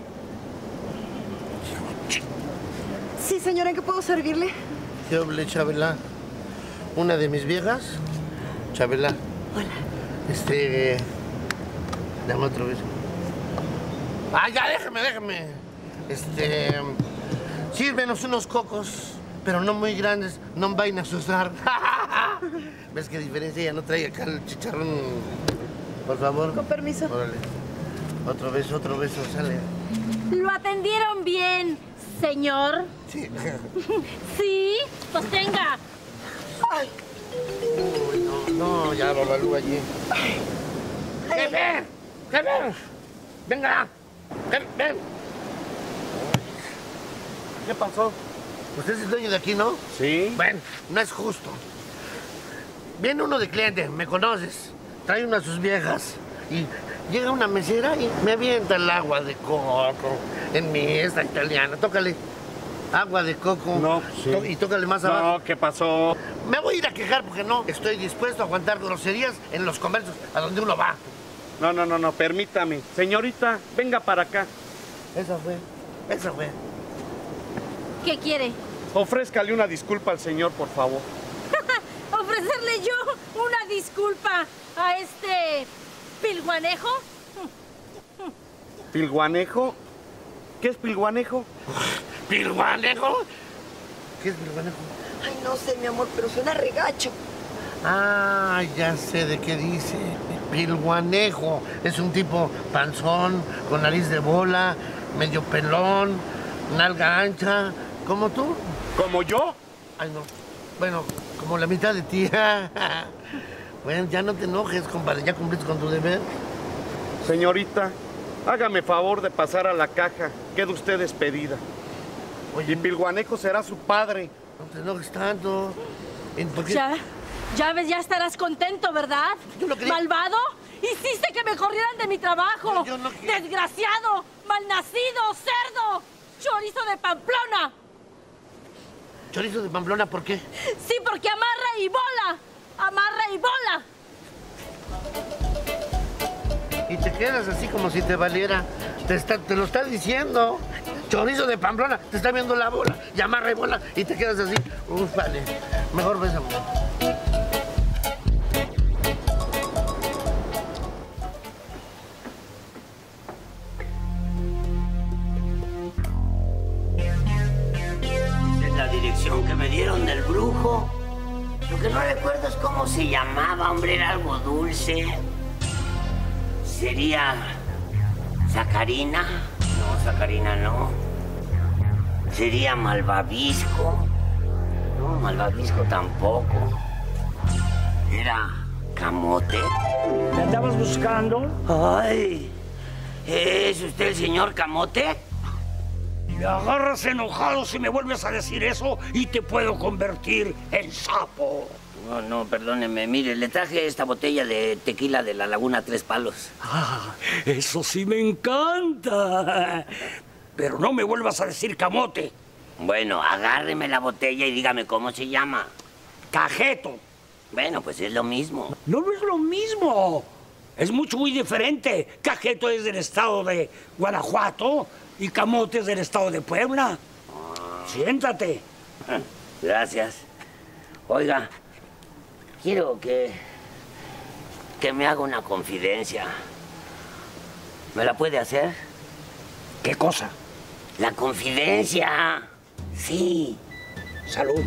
Sí, señora, ¿en qué puedo servirle? ¿Qué hable, Chabela? Una de mis viejas. Chabela. Hola. Este... Dame otro beso. Ah, ya, déjame, déjame. Este... Sírvenos unos cocos, pero no muy grandes. No me vayan a asustar. ¿Ves qué diferencia? Ya no trae acá el chicharrón. Por favor. Con permiso. Órale. Otro beso, otro beso, sale. Lo atendieron bien, señor. Sí. Sí, pues tenga. Ay. Uy, no, no, ya Babalú allí. ¡Jefe! ¡Jefe! ¡Venga! ¡Ven, ven! ¿Qué pasó? Usted es el dueño de aquí, ¿no? Sí. Bueno, no es justo. Viene uno de cliente, me conoces. Trae una de sus viejas. Y llega una mesera y me avienta el agua de coco en mi esta italiana. Tócale. Agua de coco. No, sí. To- y tócale más abajo. No, ¿qué pasó? Me voy a ir a quejar porque no estoy dispuesto a aguantar groserías en los comercios a donde uno va. No, no, no, no, permítame. Señorita, venga para acá. Esa fue, esa fue. ¿Qué quiere? Ofrézcale una disculpa al señor, por favor. ¿Ofrecerle yo una disculpa a este pilguanejo? ¿Pilguanejo? ¿Qué es pilguanejo? ¿Pilguanejo? ¿Qué es pilguanejo? Ay, no sé, mi amor, pero suena regacho. Ah, ya sé de qué dice. Pilguanejo. Es un tipo panzón, con nariz de bola, medio pelón, nalga ancha. ¿Como tú? ¿Como yo? Ay, no. Bueno, como la mitad de ti. Bueno, ya no te enojes, compadre. Ya cumpliste con tu deber. Señorita, hágame favor de pasar a la caja. Queda usted despedida. Oye, Y Pilguanejo será su padre. no te enojes tanto. ¿Por qué? Ya, ya ves, ya estarás contento, ¿verdad? Yo no quería- ¿Malvado? Hiciste que me corrieran de mi trabajo. Yo- yo no quería- Desgraciado, malnacido, cerdo, chorizo de Pamplona. Chorizo de Pamplona, ¿por qué? Sí, porque amarra y bola. Amarra y bola. Y te quedas así como si te valiera. Te, está- te lo está diciendo. Chorizo de Pamplona, te está viendo la bola. Y amarra y bola y te quedas así. Uf, vale. Mejor bésame. Es la dirección que me dieron del brujo. Lo que no recuerdo es cómo se llamaba, hombre, era algo dulce. Sería... ¿Sacarina? No, Sacarina no. Sería Malvavisco. No, Malvavisco tampoco. Era Camote. ¿Me andabas buscando? Ay, ¿es usted el señor Camote? Me agarras enojado si me vuelves a decir eso y te puedo convertir en sapo. No, no, perdóneme. Mire, le traje esta botella de tequila de la Laguna Tres Palos. Ah, eso sí me encanta. Pero no me vuelvas a decir camote. Bueno, agárreme la botella y dígame cómo se llama. Cajeto. Bueno, pues es lo mismo. No, no es lo mismo. Es mucho, muy diferente. Cajeto es del estado de Guanajuato y camote es del estado de Puebla. Siéntate. Gracias. Oiga, quiero que... que me haga una confidencia. ¿Me la puede hacer? ¿Qué cosa? La confidencia. Sí. Salud.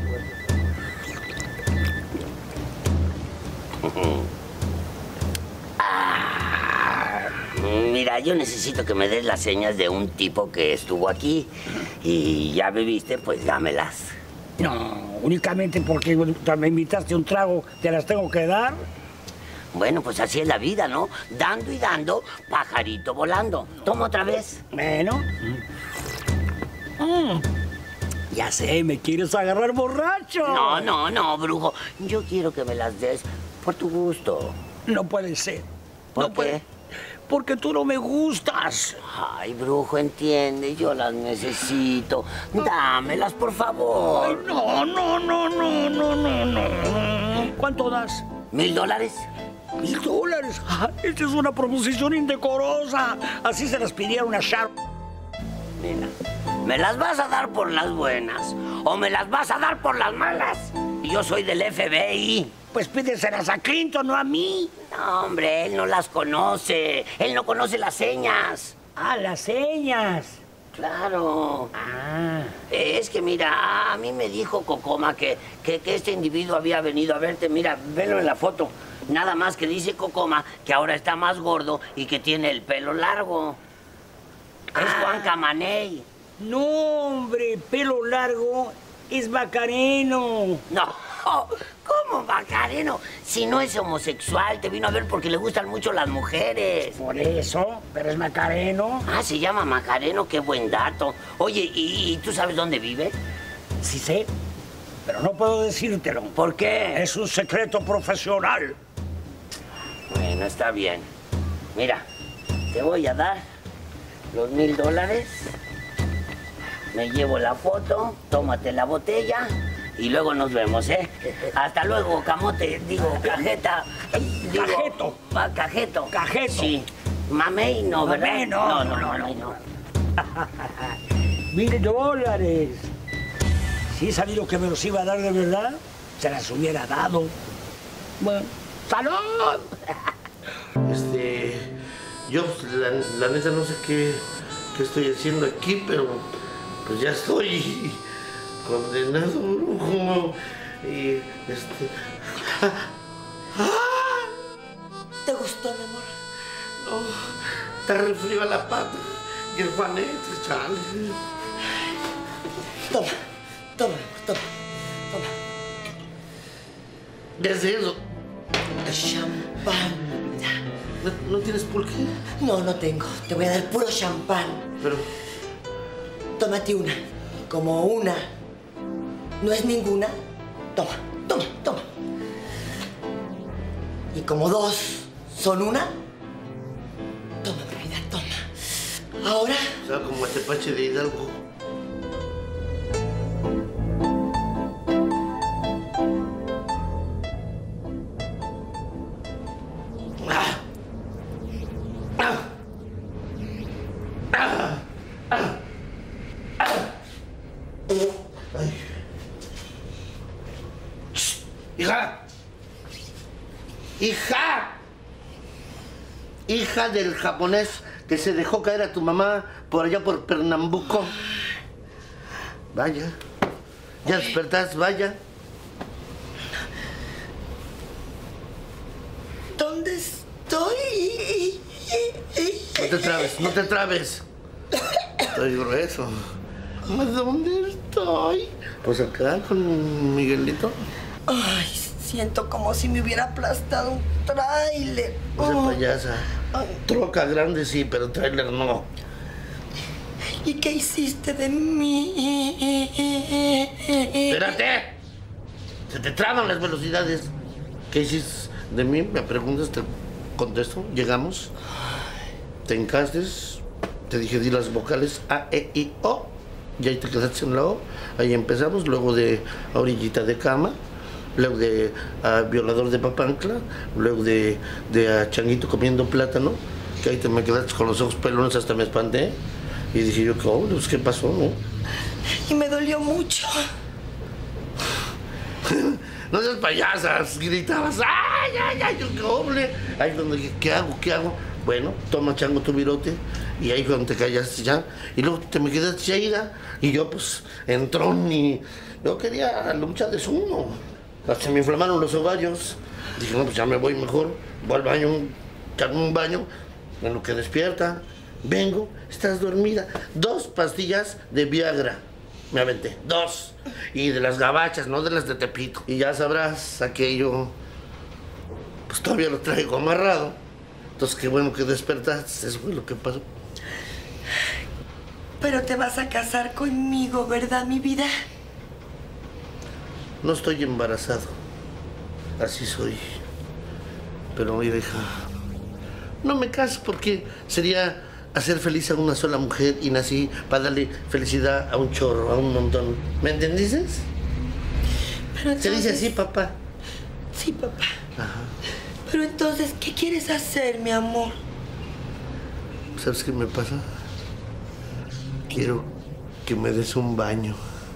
Ah, mira, yo necesito que me des las señas de un tipo que estuvo aquí y ya bebiste, pues dámelas. No, únicamente porque me invitaste a un trago, te las tengo que dar. Bueno, pues así es la vida, ¿no? Dando y dando, pajarito volando. Toma otra vez. Bueno. Mm. Ya sé, me quieres agarrar borracho. No, no, no, brujo. Yo quiero que me las des por tu gusto. No puede ser. ¿Por no qué? Puede... Porque tú no me gustas. Ay, brujo, entiende, yo las necesito. Dámelas, por favor. Ay, no, no, no, no, no, no, no. ¿Cuánto das? ¿Mil dólares? ¿Mil dólares? Ah, esta es una proposición indecorosa. Así se las pidieron a Sharp. Mira, ¿me las vas a dar por las buenas o me las vas a dar por las malas? Yo soy del F B I. Pues pídeselas a Clinton, no a mí. No, hombre, él no las conoce. Él no conoce las señas. Ah, las señas. Claro. Ah. Es que mira, a mí me dijo Cocoma que, que, que este individuo había venido a verte. Mira, velo en la foto. Nada más que dice Cocoma que ahora está más gordo y que tiene el pelo largo. Es Ah. Juan Camaney. No, hombre, pelo largo es Macareno. No. ¿Cómo Macareno? Si no es homosexual, te vino a ver porque le gustan mucho las mujeres. Por eso, pero es Macareno. Ah, se llama Macareno, qué buen dato. Oye, ¿y, y tú sabes dónde vive? Sí sé, pero no puedo decírtelo. ¿Por qué? Es un secreto profesional. Bueno, está bien. Mira, te voy a dar los mil dólares. Me llevo la foto, tómate la botella y luego nos vemos, ¿eh? Hasta luego, camote, digo, cajeta. Digo, Cajeto. ah, cajeto. Cajeto. Sí. Mamey no, ¿verdad? Mamey no, no, no, no, no, no. no. Mil dólares. Si he sabido que me los iba a dar de verdad, se las hubiera dado. Bueno, ¡salud! Este, yo la, la neta no sé qué, qué estoy haciendo aquí, pero pues ya estoy condenado, brujo. Y este... ¿Te gustó, mi amor? No, está re frío a la pata. Y el Juanete, chale. Toma, toma, toma, toma. ¿Qué es eso? Champán. ¿No, ¿No tienes pulque? No, no tengo. Te voy a dar puro champán. Pero... Tómate una. Como una. ¿No es ninguna? Toma, toma, toma. Y como dos son una. Toma, mi vida, toma. Ahora... O sea, como el tepache de Hidalgo. ¡Hija! ¡Hija! Hija del japonés que se dejó caer a tu mamá por allá por Pernambuco. Vaya. ¿Ya despertás? Vaya. ¿Dónde estoy? No te trabes, no te trabes. Estoy grueso. ¿Dónde estoy? Pues acá con Miguelito. Ay, siento como si me hubiera aplastado un tráiler. No seas Oh. payasa. Troca grande sí, pero tráiler no. ¿Y qué hiciste de mí? ¡Espérate! Se te traban las velocidades. ¿Qué hiciste de mí? Me preguntas, te contesto. Llegamos. Te encastes. Te dije, di las vocales A, E, I, O. Y ahí te quedaste en la O. Ahí empezamos. Luego de a orillita de cama. Luego de a violador de Papancla. Luego de, de a changuito comiendo plátano. Que ahí te me quedaste con los ojos pelones, hasta me espanté. Y dije yo, oh, pues, ¿qué pasó, no? Y me dolió mucho. No seas payasas, gritabas, ¡ay, ay, ay, yo qué hombre! Ahí cuando dije, ¿qué hago, qué hago? Bueno, toma, chango, tu virote. Y ahí cuando te callaste ya. Y luego te me quedaste ya ida. Y yo, pues, entró ni... Yo quería lucha de sumo. Hasta me inflamaron los ovarios. Dije, no, pues ya me voy mejor. Voy al baño, echarme un baño. En lo que despierta, vengo, estás dormida. Dos pastillas de Viagra. Me aventé, dos. Y de las gabachas, no de las de Tepito. Y ya sabrás, aquello, pues todavía lo traigo amarrado. Entonces, qué bueno que despertaste, eso fue lo que pasó. Pero te vas a casar conmigo, ¿verdad, mi vida? No estoy embarazado. Así soy. Pero mira, hija, no me caso porque sería hacer feliz a una sola mujer y nací para darle felicidad a un chorro, a un montón. ¿Me entendiste? Pero entonces... ¿Se dice así, papá? Sí, papá. Ajá. Pero entonces, ¿qué quieres hacer, mi amor? ¿Sabes qué me pasa? Quiero que me des un baño.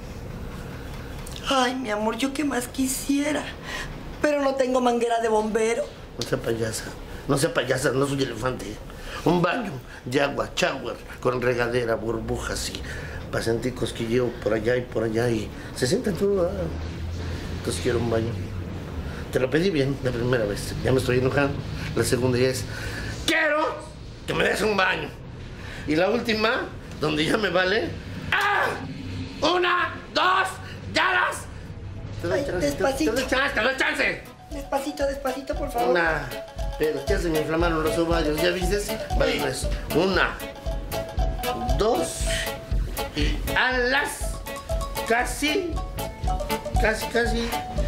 Ay, mi amor, yo qué más quisiera. Pero no tengo manguera de bombero. No sea payasa. No sea payasa, no soy elefante. Un baño de agua, shower, con regadera, burbujas y pasenticos que llevo por allá y por allá y se sientan todo. Ah. Entonces quiero un baño. Te lo pedí bien la primera vez. Ya me estoy enojando. La segunda ya es, quiero que me des un baño. Y la última, donde ya me vale, ¡ah! Una, dos, ya las. Te doy Ay, chance, despacito. Te doy chance, te doy chance. Despacito, despacito, por favor. Una. Pero ya se me inflamaron los ovarios, ¿ya viste? Vale, pues. Una. Dos. Y alas. Casi. Casi, casi.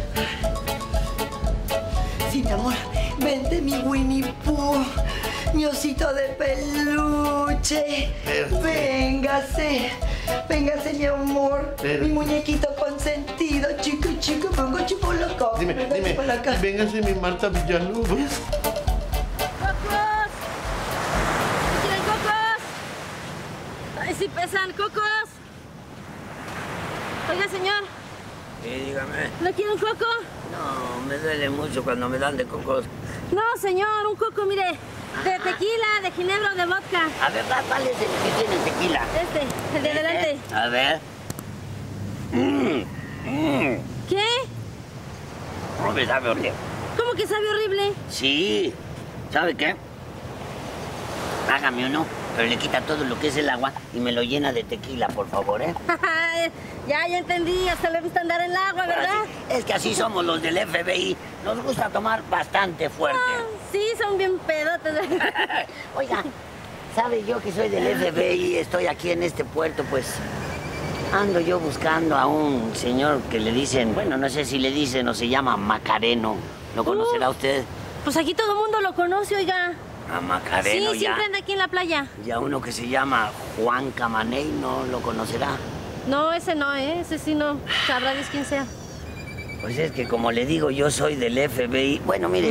Sí, mi amor. Vente, mi Winnie Pooh. Mi osito de peluche. Pero, Véngase. Véngase, mi amor. Pero, mi muñequito consentido. Chico, chico, pongo chupo loco. Dime, Venga, dime. chupo loco. Véngase mi Marta Villalobos. ¡Cocos! ¿Quieren cocos? Ay, sí pesan, cocos. Oiga, señor, Sí, dígame. ¿no quiere un coco? No, me duele mucho cuando me dan de cocos. No, señor, un coco, mire, de tequila, de ginebra o de vodka. A ver, ¿cuál es el que tiene tequila? Este, el de adelante. A ver. Mm, mm. ¿Qué? No me sabe horrible. ¿Cómo que sabe horrible? Sí. ¿Sabe qué? Hágame uno, pero le quita todo lo que es el agua y me lo llena de tequila, por favor, ¿eh? Ya, ya entendí, hasta le gusta andar en el agua, ¿verdad? Es que así somos los del F B I. Nos gusta tomar bastante fuerte. Ah, sí, son bien pedotes. Oiga, ¿sabe yo que soy del F B I? Estoy aquí en este puerto, pues ando yo buscando a un señor que le dicen, bueno, no sé si le dicen o se llama Macareno. ¿Lo conocerá usted? Pues aquí todo el mundo lo conoce, oiga. A Macareno, Sí, ya. siempre anda aquí en la playa. Ya uno que se llama Juan Camaney, ¿no lo conocerá? No, ese no, ¿eh? Ese sí no. Sabrá Dios quién sea. Pues es que, como le digo, yo soy del F B I. Bueno, mire,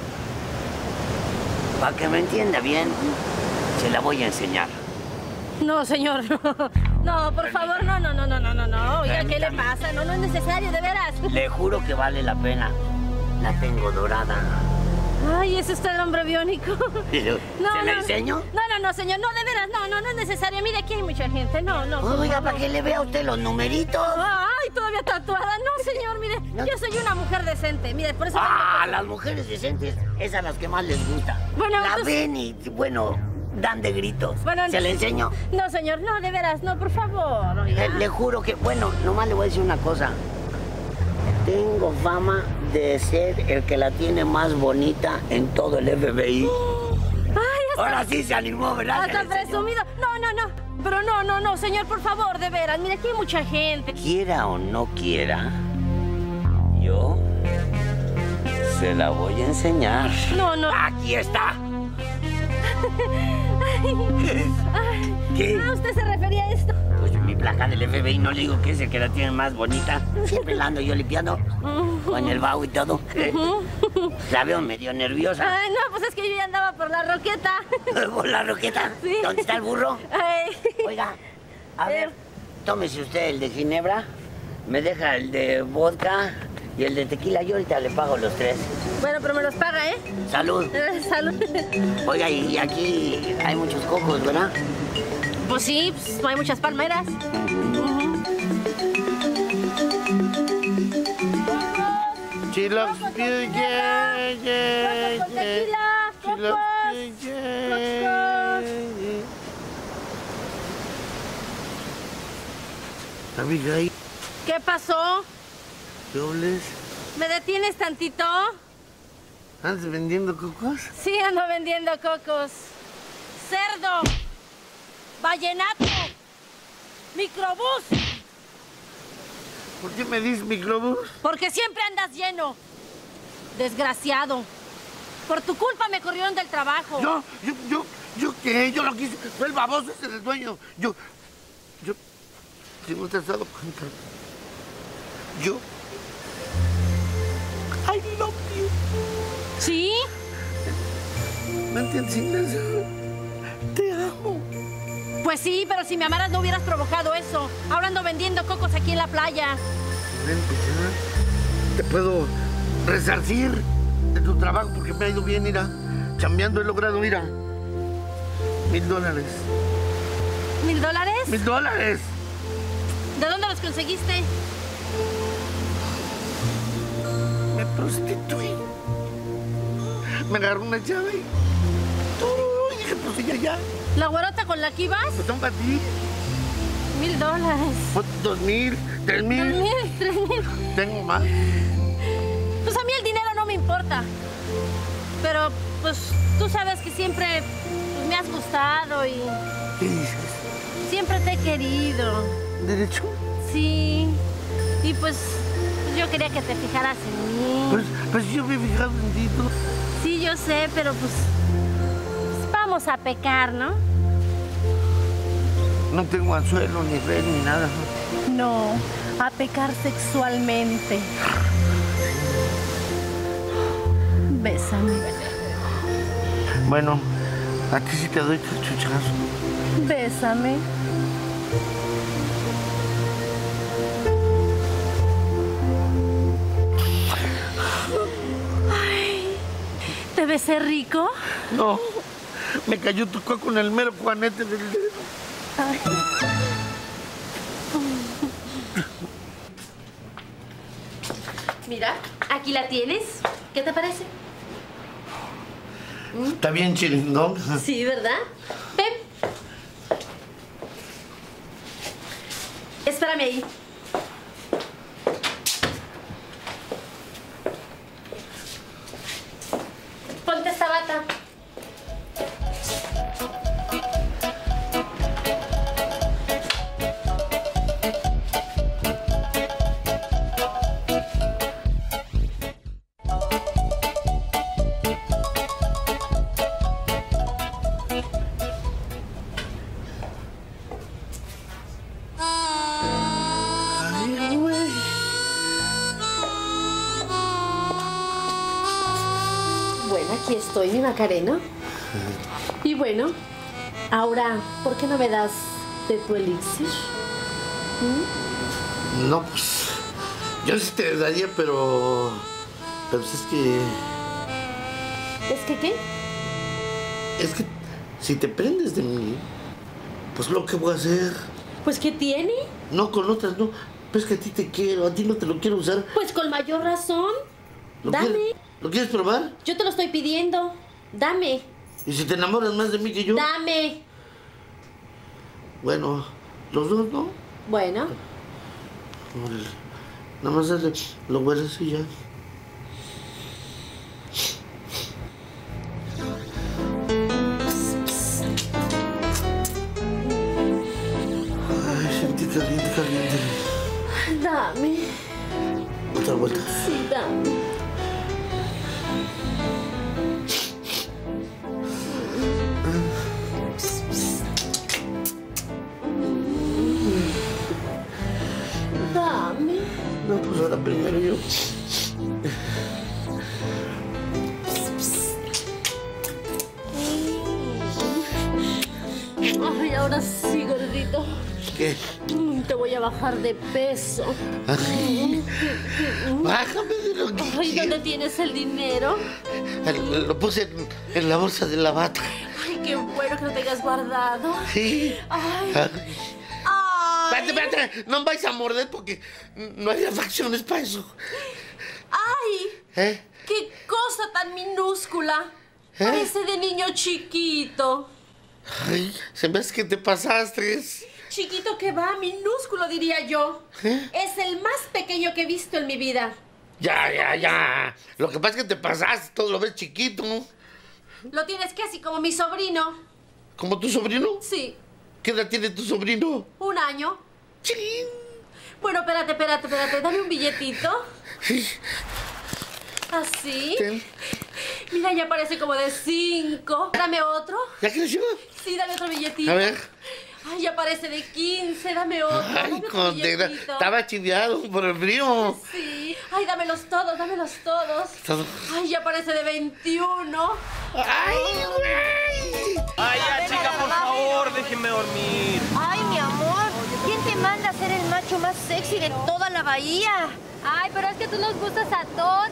para que me entienda bien, se la voy a enseñar. No, señor. No, por favor, no, no, no, no, no, no, no. Oiga, ¿qué le pasa? No, no es necesario, de veras. Le juro que vale la pena. La tengo dorada. Ay, ¿es usted el hombre biónico? Pero, No, ¿se la no. enseño? No, no, no, señor, no, de veras, no, no, no es necesario. Mire, aquí hay mucha gente, no, no. por Oiga, favor. para que le vea a usted los numeritos. Ay, todavía tatuada. No, señor, mire, yo soy una mujer decente, mire, por eso... Ah, las mujeres decentes, es a las que más les gusta. Bueno, la entonces- ven y, bueno, dan de gritos. Bueno, ¿Se la enseño? No, señor, no, de veras, no, por favor. oiga. Le, le juro que, bueno, nomás le voy a decir una cosa. Tengo fama de ser el que la tiene más bonita en todo el F B I. Ay, hasta... Ahora sí se animó, ¿verdad? Hasta Se le enseñó. presumido. No, no, no. Pero no, no, no, señor, por favor, de veras. Mire, aquí hay mucha gente. Quiera o no quiera, yo se la voy a enseñar. No, no. Aquí está. Ay, ¿Qué? ah, ¿usted se refería a esto? Pues mi placa del F B I no le digo que es el que la tiene más bonita. Siempre la ando yo limpiando con el baúl y todo. La veo medio nerviosa. Ay, no, pues es que yo ya andaba por la roqueta. ¿Por la roqueta? Sí. ¿Dónde está el burro? Ay. Oiga, a ver, tómese usted el de ginebra, me deja el de vodka y el de tequila. Yo ahorita le pago los tres. Bueno, pero me los paga, ¿eh? Salud. Salud. Oiga, y aquí hay muchos cocos, ¿verdad? Pues sí, pues, hay muchas palmeras. She loves you, yeah, yeah, Cocos con yeah. tequila, She loves cocos. you, yeah, yeah. Abigail, ¿Qué pasó? ¿qué obles? ¿Me detienes tantito? ¿Andas vendiendo cocos? Sí, ando vendiendo cocos. Cerdo. Vallenato. Microbús. ¿Por qué me dices microbús? Porque siempre andas lleno. Desgraciado. Por tu culpa me corrieron del trabajo. Yo, yo, yo, yo qué, yo lo quise. Fue el baboso ese del dueño. Yo, yo, si no te has dado cuenta, yo, I love you. ¿Sí? ¿Me entiendes, Ignacio? Te amo. Pues sí, pero si me amaras no hubieras provocado eso. Ahora ando vendiendo cocos aquí en la playa. Ven, pues ya, te puedo resarcir de tu trabajo porque me ha ido bien, mira. Chambeando he logrado, mira, mil dólares. ¿Mil dólares? ¡Mil dólares! ¿De dónde los conseguiste? Me prostituí. Me agarró una llave. Y dije, pues ya, ya. ¿La güerota con la que ibas? Pues son para ti. Mil dólares. Dos mil, tres mil. Tres mil, tres mil. Tengo más. Pues a mí el dinero no me importa. Pero, pues, tú sabes que siempre pues, me has gustado y... ¿Qué dices? Siempre te he querido. ¿Derecho? Sí. Y pues, pues yo quería que te fijaras en mí. Pues, pues yo me he fijado en ti, ¿no? Sí, yo sé, pero pues, pues vamos a pecar, ¿no? No tengo anzuelo, ni red, ni nada. No, a pecar sexualmente. Bésame. Bueno, a ti sí te doy chuchazo. Bésame. Ay, ¿te besé rico? No, me cayó tu coco en el mero juanete del dedo. Ay. Mira, aquí la tienes. ¿Qué te parece? Está bien chilindón. Sí, ¿verdad? Ven. Espérame ahí. Ponte esta bata. Aquí estoy, mi Macarena. Y bueno, ahora, ¿por qué no me das de tu elixir? ¿Mm? No, pues, yo sí te daría, pero... Pero pues es que... ¿Es que qué? Es que si te prendes de mí, pues lo que voy a hacer... ¿Pues qué tiene? No, con otras no. Pues es que a ti te quiero, a ti no te lo quiero usar. Pues con mayor razón. Dame. Quieres, ¿Lo quieres probar? Yo te lo estoy pidiendo. Dame. ¿Y si te enamoras más de mí que yo? Dame. Bueno, los dos, ¿no? Bueno. Órale. Nada más dale, lo hueles y ya. Ay, sentí caliente, caliente. Dame. Otra vuelta. Sí, dame. Dame. No, pues ahora primero yo. Ay, ahora sí, gordito. ¿Qué? Te voy a bajar de peso. Ay, bájame de lo que Ay, quiero. ¿dónde tienes el dinero? Lo puse en, en la bolsa de la bata. Ay, qué bueno que lo tengas guardado. Sí. Ay. Ay. Ay. Espérate, espérate. No me vais a morder porque no hay facciones para eso. Ay. ¿Eh? Qué cosa tan minúscula. ¿Eh? Parece de niño chiquito. Ay, se me hace que te pasaste. Chiquito que va, minúsculo diría yo. ¿Eh? Es el más pequeño que he visto en mi vida. Ya, ya, ya. Lo que pasa es que te pasaste, todo lo ves chiquito. Lo tienes casi como mi sobrino. ¿Como tu sobrino? Sí. ¿Qué edad tiene tu sobrino? Un año. ¡Chin! Bueno, espérate, espérate, espérate. Dame un billetito. Sí. Así. Ten. Mira, ya parece como de cinco. Dame otro. ¿Ya creció? Sí, dame otro billetito. A ver. Ay, ya parece de quince. Dame otro. Ay, dame otro condena. billetito. Estaba chiviado por el frío. Sí. Ay, dámelos todos, dámelos todos. Todo. Ay, ya parece de veintiuno. ¡Ay, güey! Ay, ya, chica, por favor, déjenme dormir. Ay, mi amor, ¿quién te manda a ser el macho más sexy de toda la bahía? Ay, pero es que tú nos gustas a todas.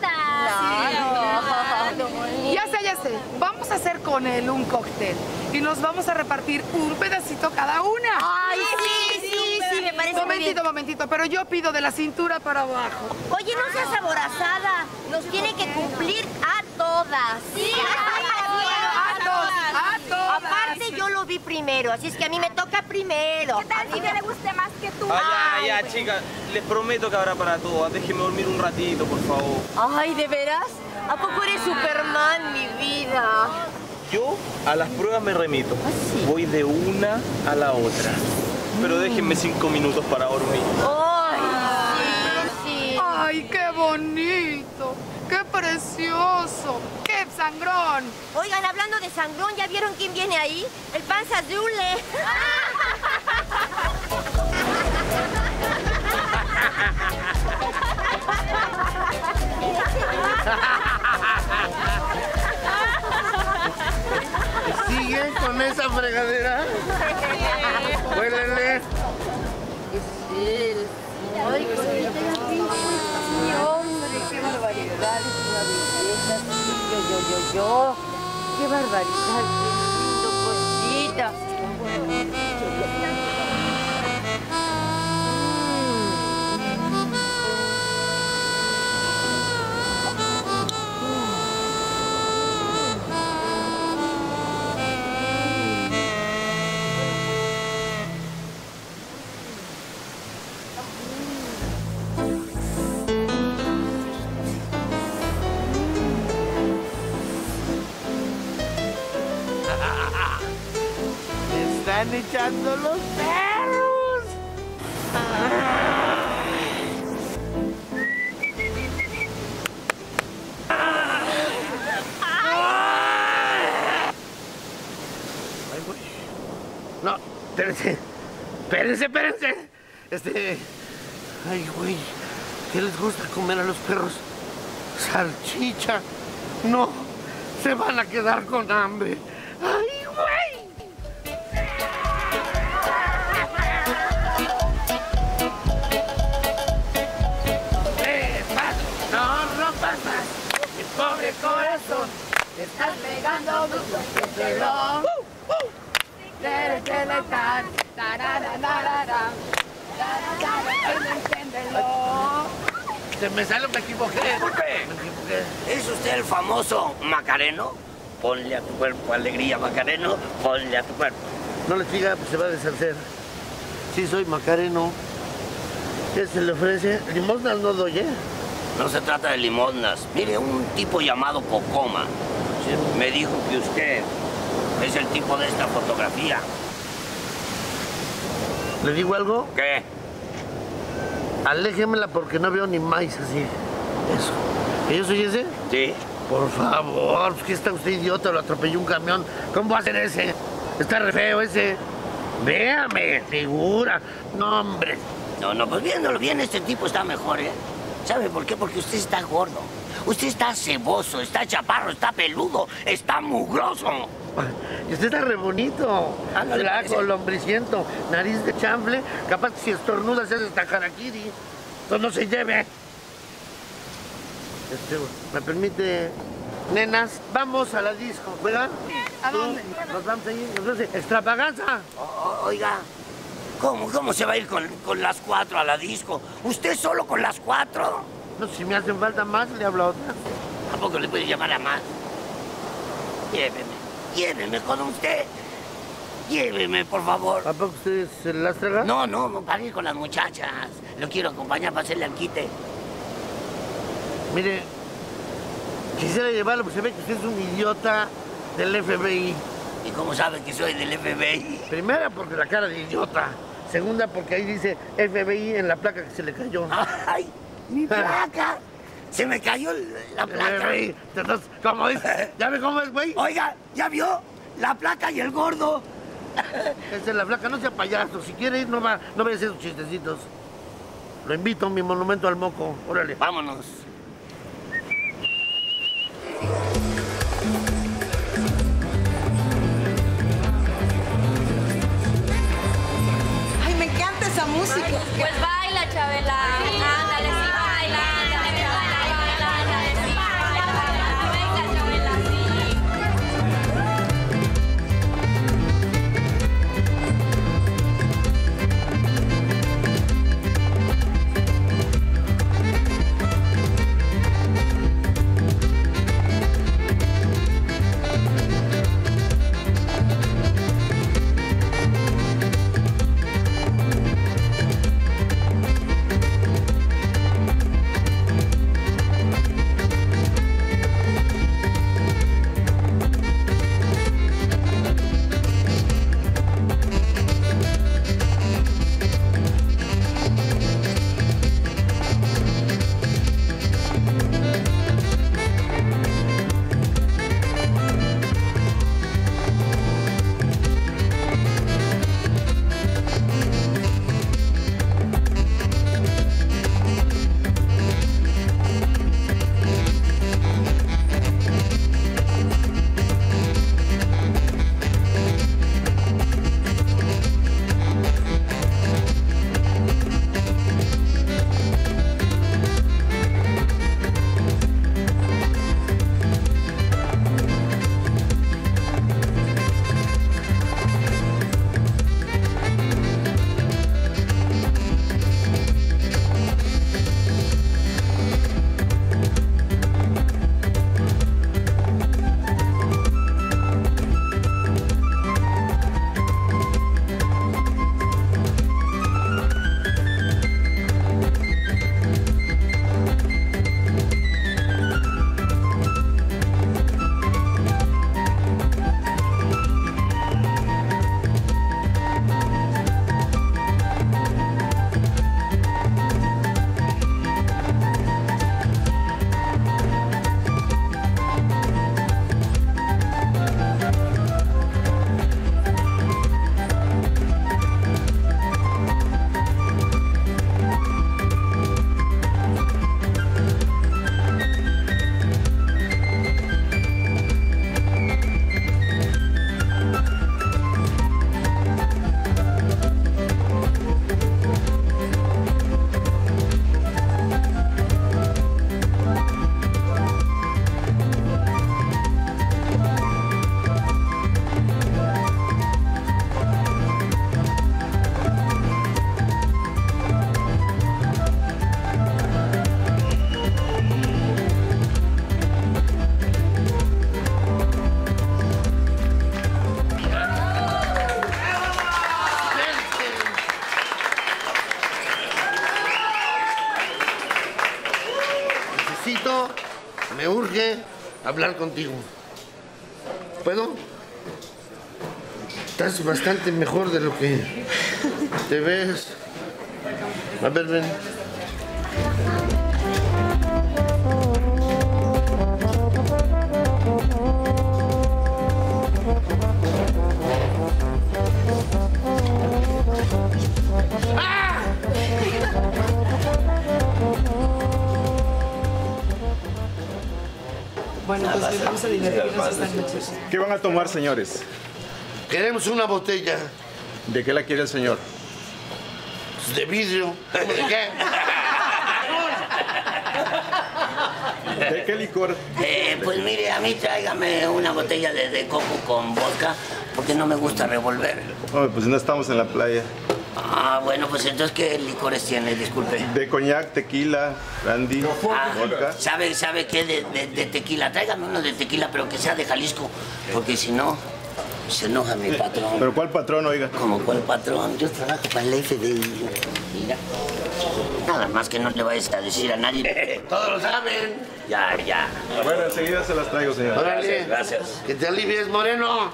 Ya sé, ya sé. Vamos a hacer con él un cóctel y nos vamos a repartir un pedacito cada una. Ay, sí, sí, sí, me parece muy bien. Momentito, momentito, pero yo pido de la cintura para abajo. Oye, no seas aborazada. Nos tiene que cumplir a todas. Sí, a todas, a todas. Aparte, yo lo vi primero, así es que a mí me toca primero. ¿Qué tal si me le guste más que tú? Ay, ya, ya, chica, les prometo que habrá para todas. Déjenme dormir un ratito, por favor. Ay, ¿de veras? ¿A poco eres Superman, mi vida? Yo a las pruebas me remito. Voy de una a la otra. Pero déjenme cinco minutos para dormir. Ay, sí, sí. Ay, qué bonito, qué precioso, qué sangrón. Oigan, hablando de sangrón, ¿ya vieron quién viene ahí? El panza Zule. ¿Siguen con esa fregadera? Huélele. Sí. Ay, cosita, sí, hombre, qué barbaridad. Es una belleza. Yo, yo, yo, yo. Qué barbaridad, qué lindo, cosita. Están echando los perros. Ay, güey. No, espérense. Espérense, espérense. Este. Ay, güey. ¿Qué les gusta comer a los perros? Salchicha. No. Se van a quedar con hambre. Ay, güey. Pobre corazón, te estás pegando mucho de reloj. Se me sale, me equivoqué. Disculpe. Me equivoqué. ¿Es usted el famoso Macareno? Ponle a tu cuerpo alegría, Macareno. Ponle a tu cuerpo. No les diga, pues se va a deshacer. Sí, soy Macareno. ¿Qué se le ofrece? Limosnas no doy, ¿eh? No se trata de limosnas. Mire, un tipo llamado Cocoma me dijo que usted es el tipo de esta fotografía. ¿Le digo algo? ¿Qué? Aléjemela porque no veo ni maíz así. Eso. ¿Que yo soy ese? Sí. Por favor, ¿qué está usted idiota? Lo atropelló un camión. ¿Cómo va a ser ese? Está re feo ese. Véame, figura. No, hombre. No, no, pues viéndolo bien, este tipo está mejor, ¿eh? ¿Sabe por qué? Porque usted está gordo. Usted está ceboso, está chaparro, está peludo, está mugroso. Y usted está re bonito. Flaco, lombriciento, nariz de chanfle. Capaz que si estornuda se hace hasta harakiri. Entonces no se lleve. Este, ¿me permite? Nenas, vamos a la disco, ¿verdad? ¿A dónde? Nos vamos a ir, nos vamos a ir. ¡Extravaganza! O, oiga, ¿cómo, ¿cómo se va a ir con, con las cuatro a la disco? ¿Usted solo con las cuatro? No, si me hacen falta más, le hablo a otra. ¿A poco le puede llamar a más? Lléveme, lléveme con usted. Lléveme, por favor. ¿A poco usted se las traga? No, no, no, para ir con las muchachas. Lo quiero acompañar para hacerle al quite. Mire, quisiera llevarlo, porque se ve que usted es un idiota del F B I. ¿Y cómo sabe que soy del F B I? Primera, porque la cara de idiota. Segunda, porque ahí dice F B I en la placa que se le cayó. ¡Ay! ¡Mi placa! Se me cayó la placa. Eh, entonces, ¿cómo es? ¿Ya ve cómo es, güey? Oiga, ¿ya vio? La placa y el gordo. Esa es la placa, no sea payaso. Si quiere ir, no va, no vaya a hacer sus chistecitos. Lo invito a mi monumento al moco. Órale. Vámonos. Ay, me encanta esa música. Pues baila, Chabela. Ándale, sí, baila, ándale, baila, baila, ándale, sí, baila, baila. Venga, Chabela, sí. Necesito, me urge hablar contigo. ¿Puedo? Estás bastante mejor de lo que te ves. A ver, ven. Bueno, pues vamos a divertirnos esta noche. ¿Qué van a tomar, señores? Queremos una botella. ¿De qué la quiere el señor? De vidrio. ¿De qué? ¿De qué licor? Eh, pues mire, a mí tráigame una botella de, de coco con vodka, porque no me gusta revolver. Oh, pues no estamos en la playa. Ah, bueno, pues entonces, ¿qué licores tiene? Disculpe. De coñac, tequila, brandy, Ah, vodka. ¿Sabe, sabe qué? De, de, de tequila. Tráigame uno de tequila, pero que sea de Jalisco, porque si no, se enoja mi patrón. ¿Pero cuál patrón, oiga? ¿Cómo cuál patrón? Yo trabajo para el F B I. Mira. Nada más que no le vayas a decir a nadie. Todos lo saben. Ya, ya. Bueno, enseguida se las traigo, señor. Órale. Gracias. Que te alivies, Moreno.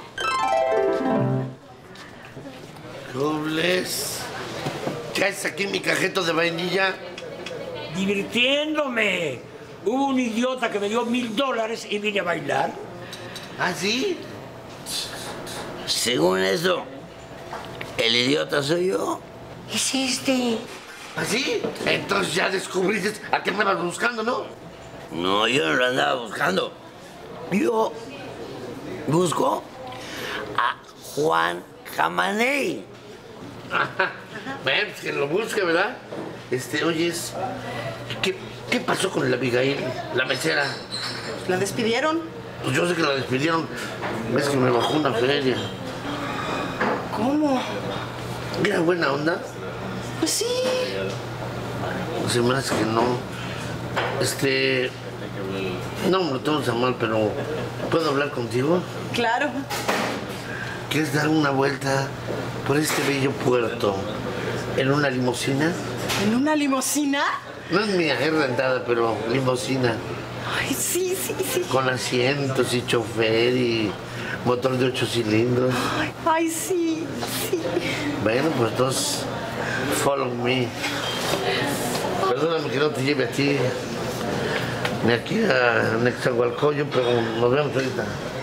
Dobles. ¿Qué haces aquí en mi cajeto de vainilla? Divirtiéndome. Hubo un idiota que me dio mil dólares y vine a bailar. ¿Ah, sí? Según eso, el idiota soy yo. Es este. ¿Ah, sí? Entonces ya descubriste a qué me vas buscando, ¿no? No, yo no lo andaba buscando. Yo busco a Juan Jamaney. Ajá. Bueno, pues que lo busque, ¿verdad? Este, oyes, ¿qué, ¿qué pasó con la Abigail, la mesera? ¿La despidieron? Pues yo sé que la despidieron. Ves que me bajó una feria. ¿Cómo? ¿Era buena onda? Pues sí. No se me hace que no. Este... No me lo tomes a mal, pero... ¿puedo hablar contigo? Claro. ¿Quieres dar una vuelta por este bello puerto en una limusina? ¿En una limusina? No es mía, es rentada, pero limusina. Ay, sí, sí, sí. Con asientos y chofer y motor de ocho cilindros. Ay, ay sí, sí. Bueno, pues entonces, follow me. Perdóname que no te lleve a ti, ni aquí a Nezahualcóyotl, pero nos vemos ahorita.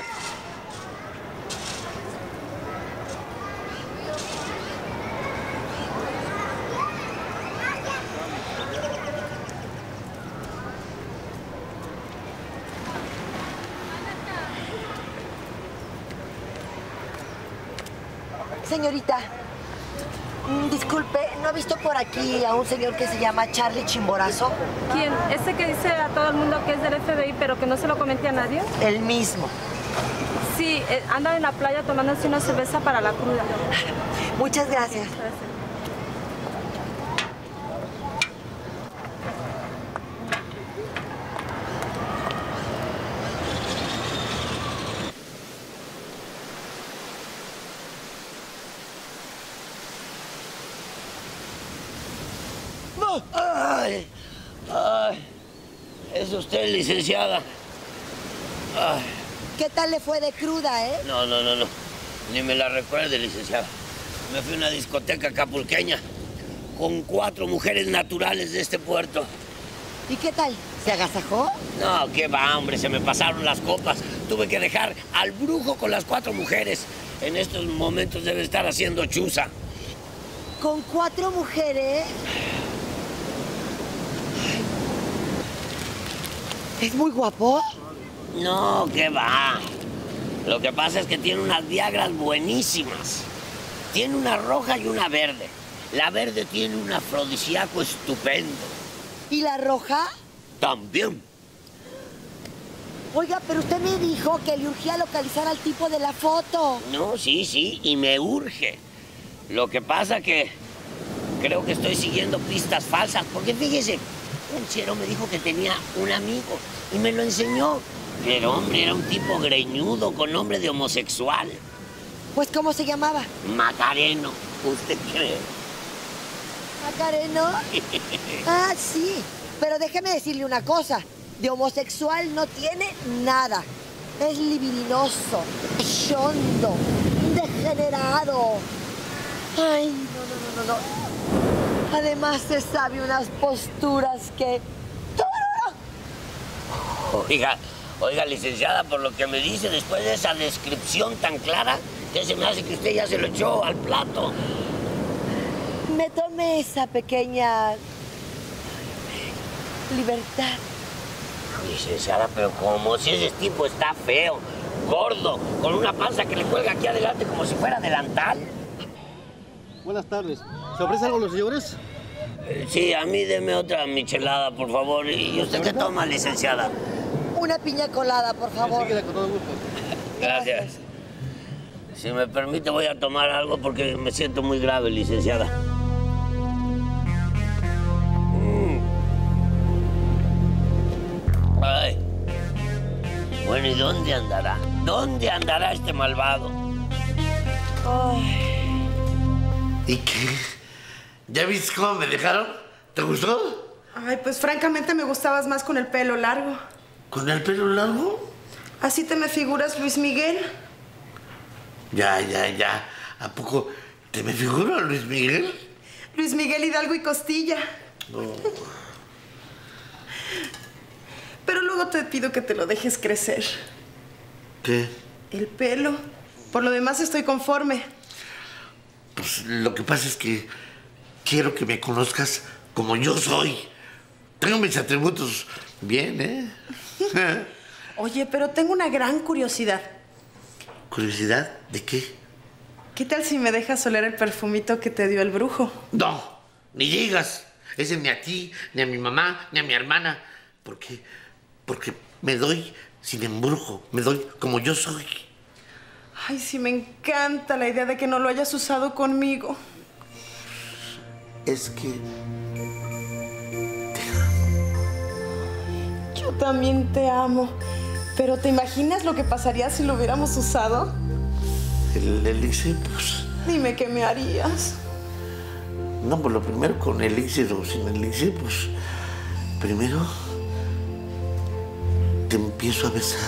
Señorita, mm, disculpe, ¿no ha visto por aquí a un señor que se llama Charlie Chimborazo? ¿Quién? ¿Ese que dice a todo el mundo que es del F B I pero que no se lo comenté a nadie? El mismo. Sí, eh, anda en la playa tomándose una cerveza para la cruda. Muchas gracias. Gracias. Ay, ay, es usted, licenciada. Ay. ¿Qué tal le fue de cruda, eh? No, no, no, no. Ni me la recuerde, licenciada. Me fui a una discoteca acapulqueña con cuatro mujeres naturales de este puerto. ¿Y qué tal? ¿Se agasajó? No, qué va, hombre, se me pasaron las copas. Tuve que dejar al brujo con las cuatro mujeres. En estos momentos debe estar haciendo chuza. ¿Con cuatro mujeres? ¿Es muy guapo? No, qué va. Lo que pasa es que tiene unas viagras buenísimas. Tiene una roja y una verde. La verde tiene un afrodisíaco estupendo. ¿Y la roja? También. Oiga, pero usted me dijo que le urgía localizar al tipo de la foto. No, sí, sí, y me urge. Lo que pasa que creo que estoy siguiendo pistas falsas, porque fíjese, un chero me dijo que tenía un amigo y me lo enseñó. Pero, hombre, era un tipo greñudo con nombre de homosexual. Pues, ¿cómo se llamaba? Macareno, ¿usted cree? ¿Macareno? Ah, sí. Pero déjeme decirle una cosa. De homosexual no tiene nada. Es libidinoso, chondo, degenerado. Ay, no, no, no, no, no. Además se sabe unas posturas que... Oiga, oiga, licenciada, por lo que me dice después de esa descripción tan clara, que se me hace que usted ya se lo echó al plato. Me tomé esa pequeña libertad. Licenciada, pero como si ese tipo está feo, gordo, con una panza que le cuelga aquí adelante como si fuera delantal. Buenas tardes. ¿Se ofrece algo los señores? Eh, sí, a mí deme otra michelada, por favor. ¿Y usted qué toma, licenciada? Una piña colada, por favor. Enseguida, con todo gusto. Gracias. Si me permite, voy a tomar algo porque me siento muy grave, licenciada. Mm. Ay. Bueno, ¿y dónde andará? ¿Dónde andará este malvado? Ay. ¿Y qué? ¿Ya viste cómo me dejaron? ¿Te gustó? Ay, pues francamente me gustabas más con el pelo largo. ¿Con el pelo largo? ¿Así te me figuras, Luis Miguel? Ya, ya, ya. ¿A poco te me figuro, Luis Miguel? Luis Miguel Hidalgo y Costilla. No. Pero luego te pido que te lo dejes crecer. ¿Qué? El pelo. Por lo demás estoy conforme. Pues lo que pasa es que quiero que me conozcas como yo soy. Tengo mis atributos bien, ¿eh? Oye, pero tengo una gran curiosidad. ¿Curiosidad? ¿De qué? ¿Qué tal si me dejas oler el perfumito que te dio el brujo? No, ni digas. Ese ni a ti, ni a mi mamá, ni a mi hermana. ¿Por qué? Porque me doy sin embrujo. Me doy como yo soy. Ay, sí, me encanta la idea de que no lo hayas usado conmigo. Es que... Yo también te amo. Pero ¿te imaginas lo que pasaría si lo hubiéramos usado? El elixir, pues... Dime qué me harías. No, pues lo primero con elixir o sin elixir, pues... Primero... Te empiezo a besar.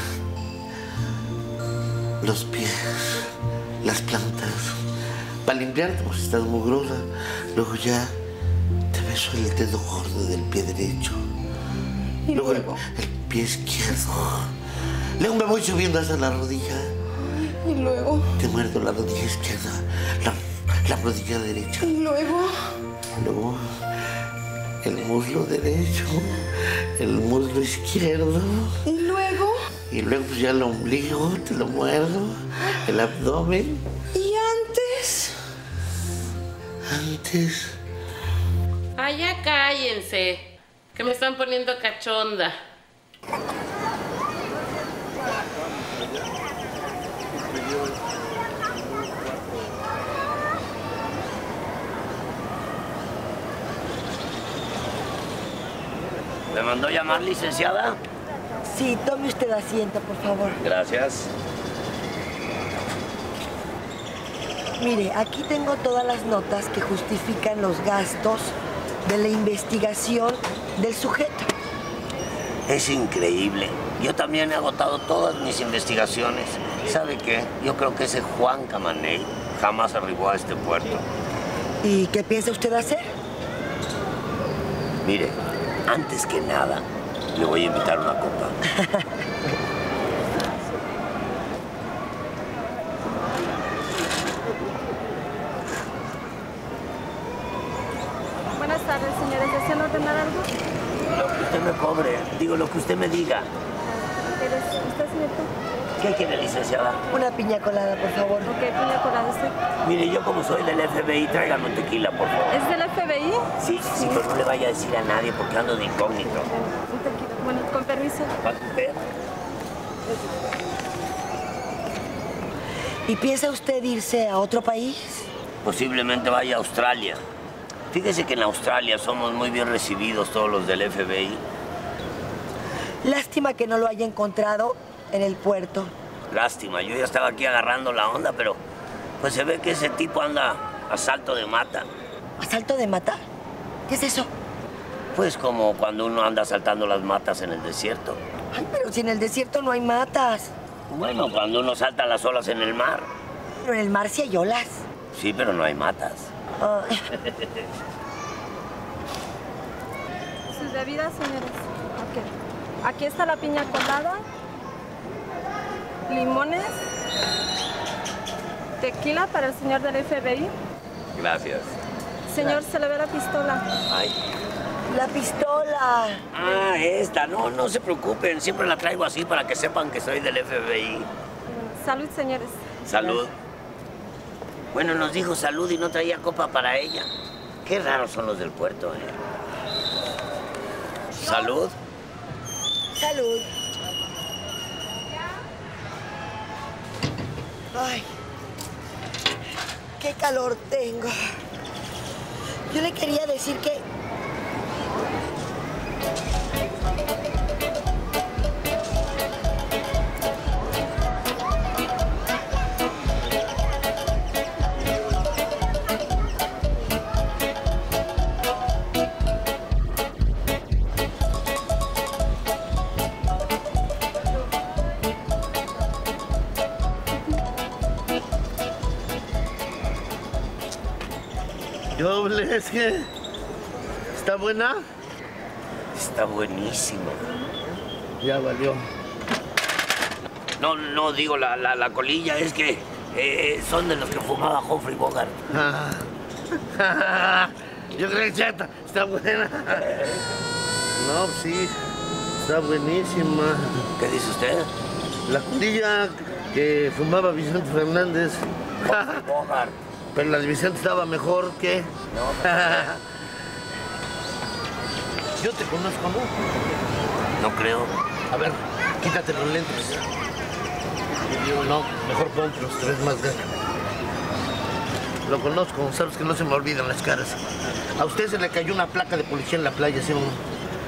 Los pies, las plantas, para limpiarte, pues estás mugrosa. Luego ya te beso el dedo gordo del pie derecho. ¿Y luego? El, el pie izquierdo. Luego me voy subiendo hasta la rodilla. ¿Y luego? Te muerdo la rodilla izquierda, la, la rodilla derecha. ¿Y luego? Luego el muslo derecho, el muslo izquierdo. ¿Y luego? Y luego pues ya el ombligo, te lo muerdo, el abdomen. ¿Y antes? Antes... Ay, ya cállense, que me están poniendo cachonda. ¿Me mandó llamar, licenciada? Sí, tome usted asiento, por favor. Gracias. Mire, aquí tengo todas las notas que justifican los gastos de la investigación del sujeto. Es increíble. Yo también he agotado todas mis investigaciones. ¿Sabe qué? Yo creo que ese Juan Camaney jamás arribó a este puerto. ¿Y qué piensa usted hacer? Mire, antes que nada, le voy a invitar una copa. Buenas tardes, señores. ¿Desean ordenar algo? Lo que usted me cobre, digo lo que usted me diga. ¿Eres usted, señorita? ¿Qué quiere, licenciada? Una piña colada, por favor. Ok, piña colada usted. Mire, yo como soy del F B I, tráigame un tequila, por favor. ¿Es del F B I? Sí, sí, sí, pero no le vaya a decir a nadie porque ando de incógnito. Un tequila. Bueno, con permiso. ¿Va a usted? ¿Y piensa usted irse a otro país? Posiblemente vaya a Australia. Fíjese que en Australia somos muy bien recibidos todos los del F B I. Lástima que no lo haya encontrado en el puerto. Lástima, yo ya estaba aquí agarrando la onda, pero pues se ve que ese tipo anda a salto de mata. ¿A salto de mata? ¿Qué es eso? Pues como cuando uno anda saltando las matas en el desierto. Ay, pero si en el desierto no hay matas. Bueno, cuando uno salta las olas en el mar. Pero en el mar sí hay olas. Sí, pero no hay matas. Ah. Sus bebidas, señores. Ok. Aquí está la piña colada, limones, tequila para el señor del F B I. Gracias. Señor, se le ve la pistola. Ay. La pistola. Ah, esta. No, no se preocupen. Siempre la traigo así para que sepan que soy del F B I. Salud, señores. Salud. Bueno, nos dijo salud y no traía copa para ella. Qué raros son los del puerto, ¿eh? Salud. Salud. Ay, qué calor tengo. Yo le quería decir que... Doble, es que... ¿Está buena? Está buenísima. Ya valió. No, no digo la, la, la colilla, es que eh, son de los que fumaba Humphrey Bogart. Yo creo que ya está, está buena. No, sí, está buenísima. ¿Qué dice usted? La colilla que fumaba Vicente Fernández. Humphrey Bogart. Pero la de Vicente estaba mejor que... No. Yo te conozco, ¿no? No creo. A ver, quítate los lentes. Yo no, mejor ponte los tres más grandes. Lo conozco, sabes que no se me olvidan las caras. A usted se le cayó una placa de policía en la playa, ¿sí o no?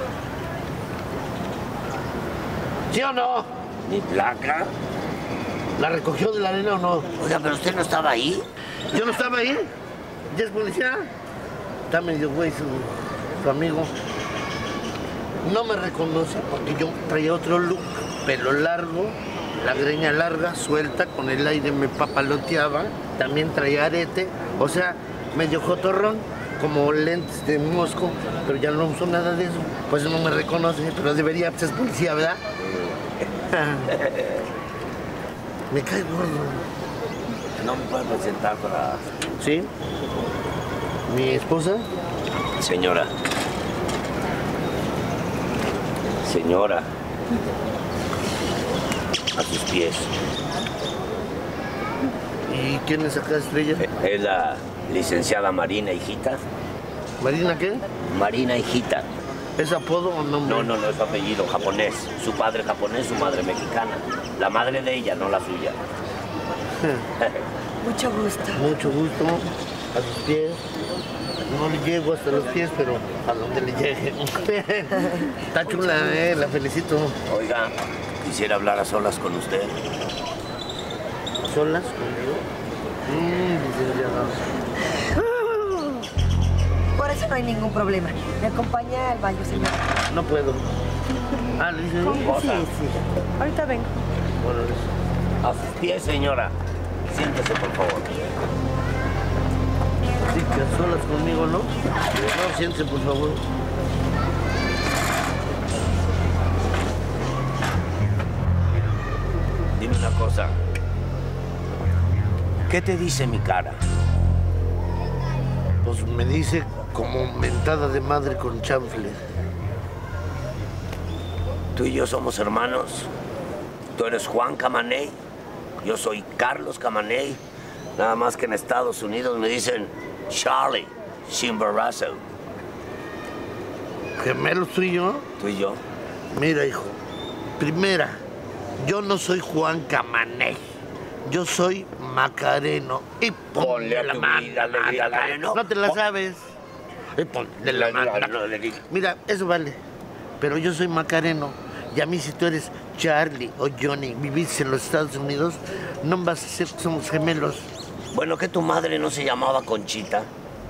¿Sí o no? ¿Mi placa? ¿La recogió de la arena o no? Oiga, pero usted no estaba ahí. ¿Yo no estaba ahí? ¿Ya es policía? Está medio güey su, su amigo. No me reconoce porque yo traía otro look, pelo largo, la greña larga, suelta, con el aire me papaloteaba, también traía arete, o sea, medio jotorrón, como lentes de mosco, pero ya no uso nada de eso, pues no me reconoce, pero debería, pues es policía, ¿verdad? Me cae gordo. No me puede presentar para... ¿Sí? ¿Mi esposa? Señora. Señora. A sus pies. ¿Y quién es acá, Estrella? Es la licenciada Marina Hijita. ¿Marina qué? Marina Hijita. ¿Es apodo o nombre? No, no, no, es apellido japonés. Su padre japonés, su madre mexicana. La madre de ella, no la suya. Mucho gusto. Mucho gusto. A sus pies. No le llego hasta los pies, pero a donde le llegue. Está chula, eh, la felicito. Oiga, quisiera hablar a solas con usted. ¿Solas conmigo? Mm, Por eso no hay ningún problema. Me acompaña al baño, señor. No puedo. Ah, ¿le dice? Sí, sí. Ahorita vengo. Bueno, a sus pies, señora. Siéntese, por favor. Sí, que a solas conmigo, ¿no? No, siéntese, por favor. Dime una cosa. ¿Qué te dice mi cara? Pues me dice como mentada de madre con chanfle. Tú y yo somos hermanos. Tú eres Juan Camaney. Yo soy Carlos Camaney. Nada más que en Estados Unidos me dicen Charlie Chimborazo. ¿Gemelos tú y yo? Tú y yo. Mira, hijo. Primera, yo no soy Juan Camaney. Yo soy Macareno. Y ponle la mano. No, no te la sabes. Y ponle la mano. Mira, eso vale. Pero yo soy Macareno. Y a mí, si tú eres Charlie o Johnny, viviste en los Estados Unidos, no vas a ser que somos gemelos. Bueno, que tu madre no se llamaba Conchita.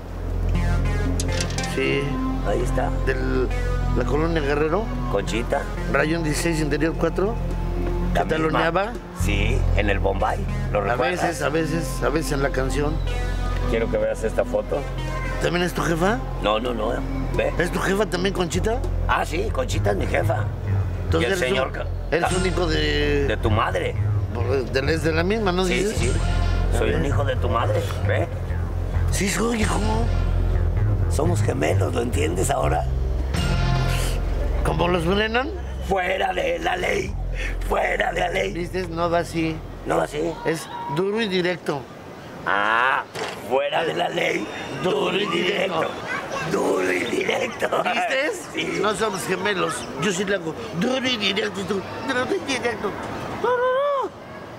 Sí. Ahí está. ¿De la colonia Guerrero? Conchita. Rayón dieciséis, interior cuatro. La ¿Cataloneaba? Sí, en el Bombay. ¿Lo A recuerdas? veces, a veces, a veces en la canción. Quiero que veas esta foto. ¿También es tu jefa? No, no, no. ¿Ve? ¿Es tu jefa también, Conchita? Ah, sí, Conchita es mi jefa. Entonces y el eres señor... Un, eres un hijo de... De tu madre. De, de, de la misma, ¿no sí, dices? Sí, sí, Soy un hijo de tu madre, ¿ve? Sí, soy hijo. Somos gemelos, ¿lo entiendes ahora? ¿Cómo los frenan? Fuera de la ley. Fuera de la ley. ¿Viste? No va así. ¿No va así? Es duro y directo. Ah, fuera de la ley. Duro y directo. Duro y directo. ¿Viste? Sí. No somos gemelos. Yo sí le hago duro y directo y tú, duro y directo. No, no, no.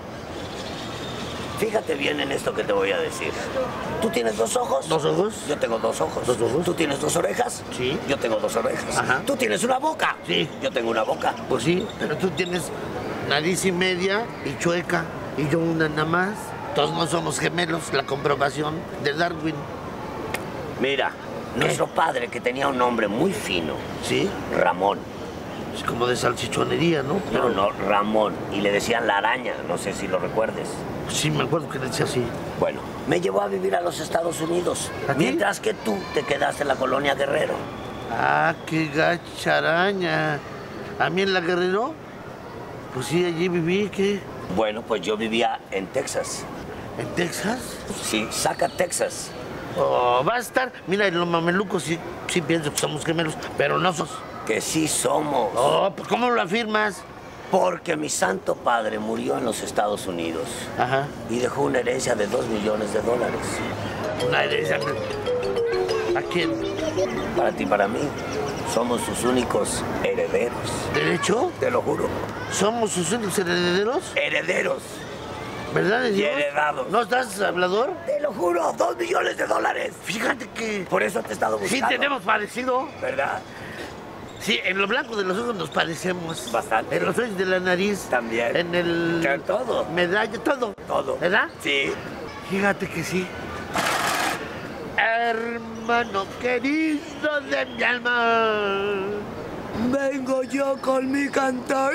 Fíjate bien en esto que te voy a decir. ¿Tú tienes dos ojos? ¿Dos ojos? Yo tengo dos ojos. ¿Dos ojos? ¿Tú tienes dos orejas? Sí. Yo tengo dos orejas. Ajá. ¿Tú tienes una boca? Sí. Yo tengo una boca. Pues sí, pero tú tienes nariz y media y chueca. Y yo una nada más. Todos no somos gemelos, la comprobación de Darwin. Mira, ¿qué? Nuestro padre, que tenía un nombre muy fino. ¿Sí? Ramón. Es como de salchichonería, ¿no? Pero... No, no, Ramón. Y le decían la araña, no sé si lo recuerdes. Sí, me acuerdo que le decía así. Bueno, me llevó a vivir a los Estados Unidos. ¿A ti? Mientras que tú te quedaste en la colonia Guerrero. Ah, qué gacha araña. A mí en la Guerrero, pues sí, allí viví, ¿qué? Bueno, pues yo vivía en Texas. ¿En Texas? Sí, saca Texas. Oh, va a estar. Mira, los mamelucos sí, sí pienso que somos gemelos, pero no somos. Que sí somos. Oh, pues ¿cómo lo afirmas? Porque mi santo padre murió en los Estados Unidos. Ajá. Y dejó una herencia de dos millones de dólares. Una herencia. ¿A quién? Para ti y para mí. Somos sus únicos herederos. ¿Derecho? Te lo juro. ¿Somos sus únicos herederos? Herederos. ¿Verdad de Y Dios? heredados. ¿No estás hablador? Te lo juro, dos millones de dólares. Fíjate que... Por eso te he estado buscando. Sí tenemos parecido. ¿Verdad? Sí, en lo blanco de los ojos nos parecemos. Bastante. En los ojos de la nariz. También. En el... En todo. Medalla, todo. Todo. ¿Verdad? Sí. Fíjate que sí. Hermano querido de mi alma, vengo yo con mi cantar.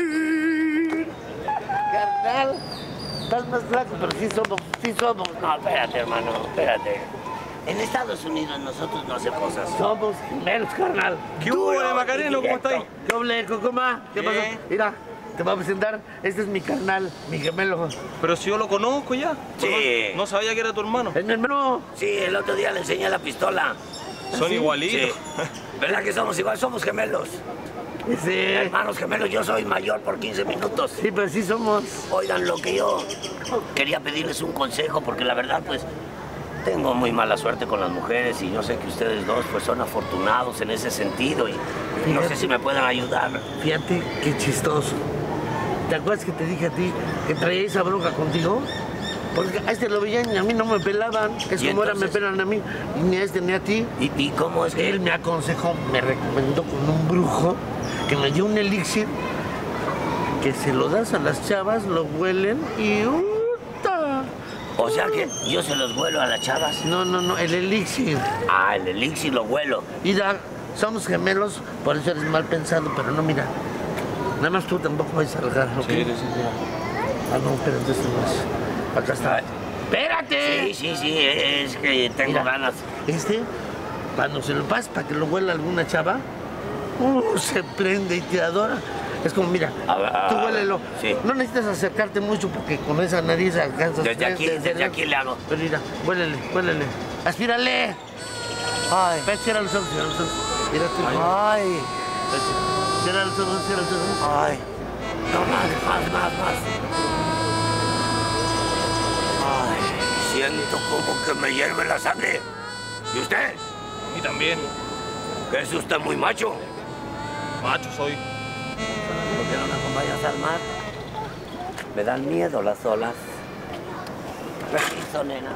Carnal, estás más flaco, pero sí somos, sí somos. No, espérate, hermano, espérate. En Estados Unidos nosotros no hacemos cosas. Somos gemelos, carnal. ¿Qué hubo, Macareno? ¿Cómo estáis? Doble, Cocoma. ¿Qué pasó? Mira, te voy a presentar. Este es mi carnal, mi gemelo. Pero si yo lo conozco ya. Sí. No sabía que era tu hermano. ¿Es mi hermano? Sí, el otro día le enseñé la pistola. Son ¿Sí? igualitos. Sí. ¿Verdad que somos igual? Somos gemelos. Sí. Hermanos gemelos, yo soy mayor por quince minutos. Sí, pero sí somos. Oigan, lo que yo quería pedirles un consejo, porque la verdad, pues, tengo muy mala suerte con las mujeres y yo sé que ustedes dos, pues, son afortunados en ese sentido y Fíjate. no sé si me pueden ayudar. Fíjate qué chistoso. ¿Te acuerdas que te dije a ti que traía esa bronca contigo? Porque a este lo veían y a mí no me pelaban. Es como ahora me pelan a mí, y ni a este ni a ti. ¿Y, y cómo es que...? Él me aconsejó, me recomendó con un brujo que me dio un elixir que se lo das a las chavas, lo huelen y... ¡uta! O sea que yo se los vuelo a las chavas. No, no, no, el elixir. Ah, el elixir lo vuelo. Mira, somos gemelos, por eso eres mal pensado, pero no, mira. Nada más tú tampoco vas a salgar, ¿ok? Sí, sí, sí. Ah, no, pero entonces no es. Acá está. ¡Espérate! Sí, sí, sí, es que tengo Mira, ganas. Este, cuando se lo pasas para que lo huela alguna chava, uh, se prende y te adora. Es como, mira, A ver, a tú ver, huélelo. sí. No necesitas acercarte mucho porque con esa nariz alcanzas... Desde aquí, desde, desde aquí le hago. Pero mira, huélele, huélele. ¡Aspírale! Ay. Ven, cierra los ojos, cierra los ojos. Mira tú. Ay. Cierra los ojos, cierra los ojos. Ay. No, más, más, más, más. Ay, siento como que me hierve la sangre. ¿Y usted? Y también. ¿Que es usted muy macho? Macho soy. ¿Por qué no me acompañas al mar? Me dan miedo las olas. Permiso, nena.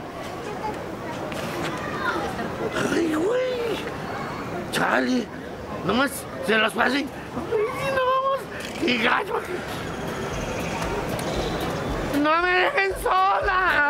Ay, güey. Chale. Nomás se los pasen. Ay, no vamos. ¡Qué gacho! ¡No me dejen sola!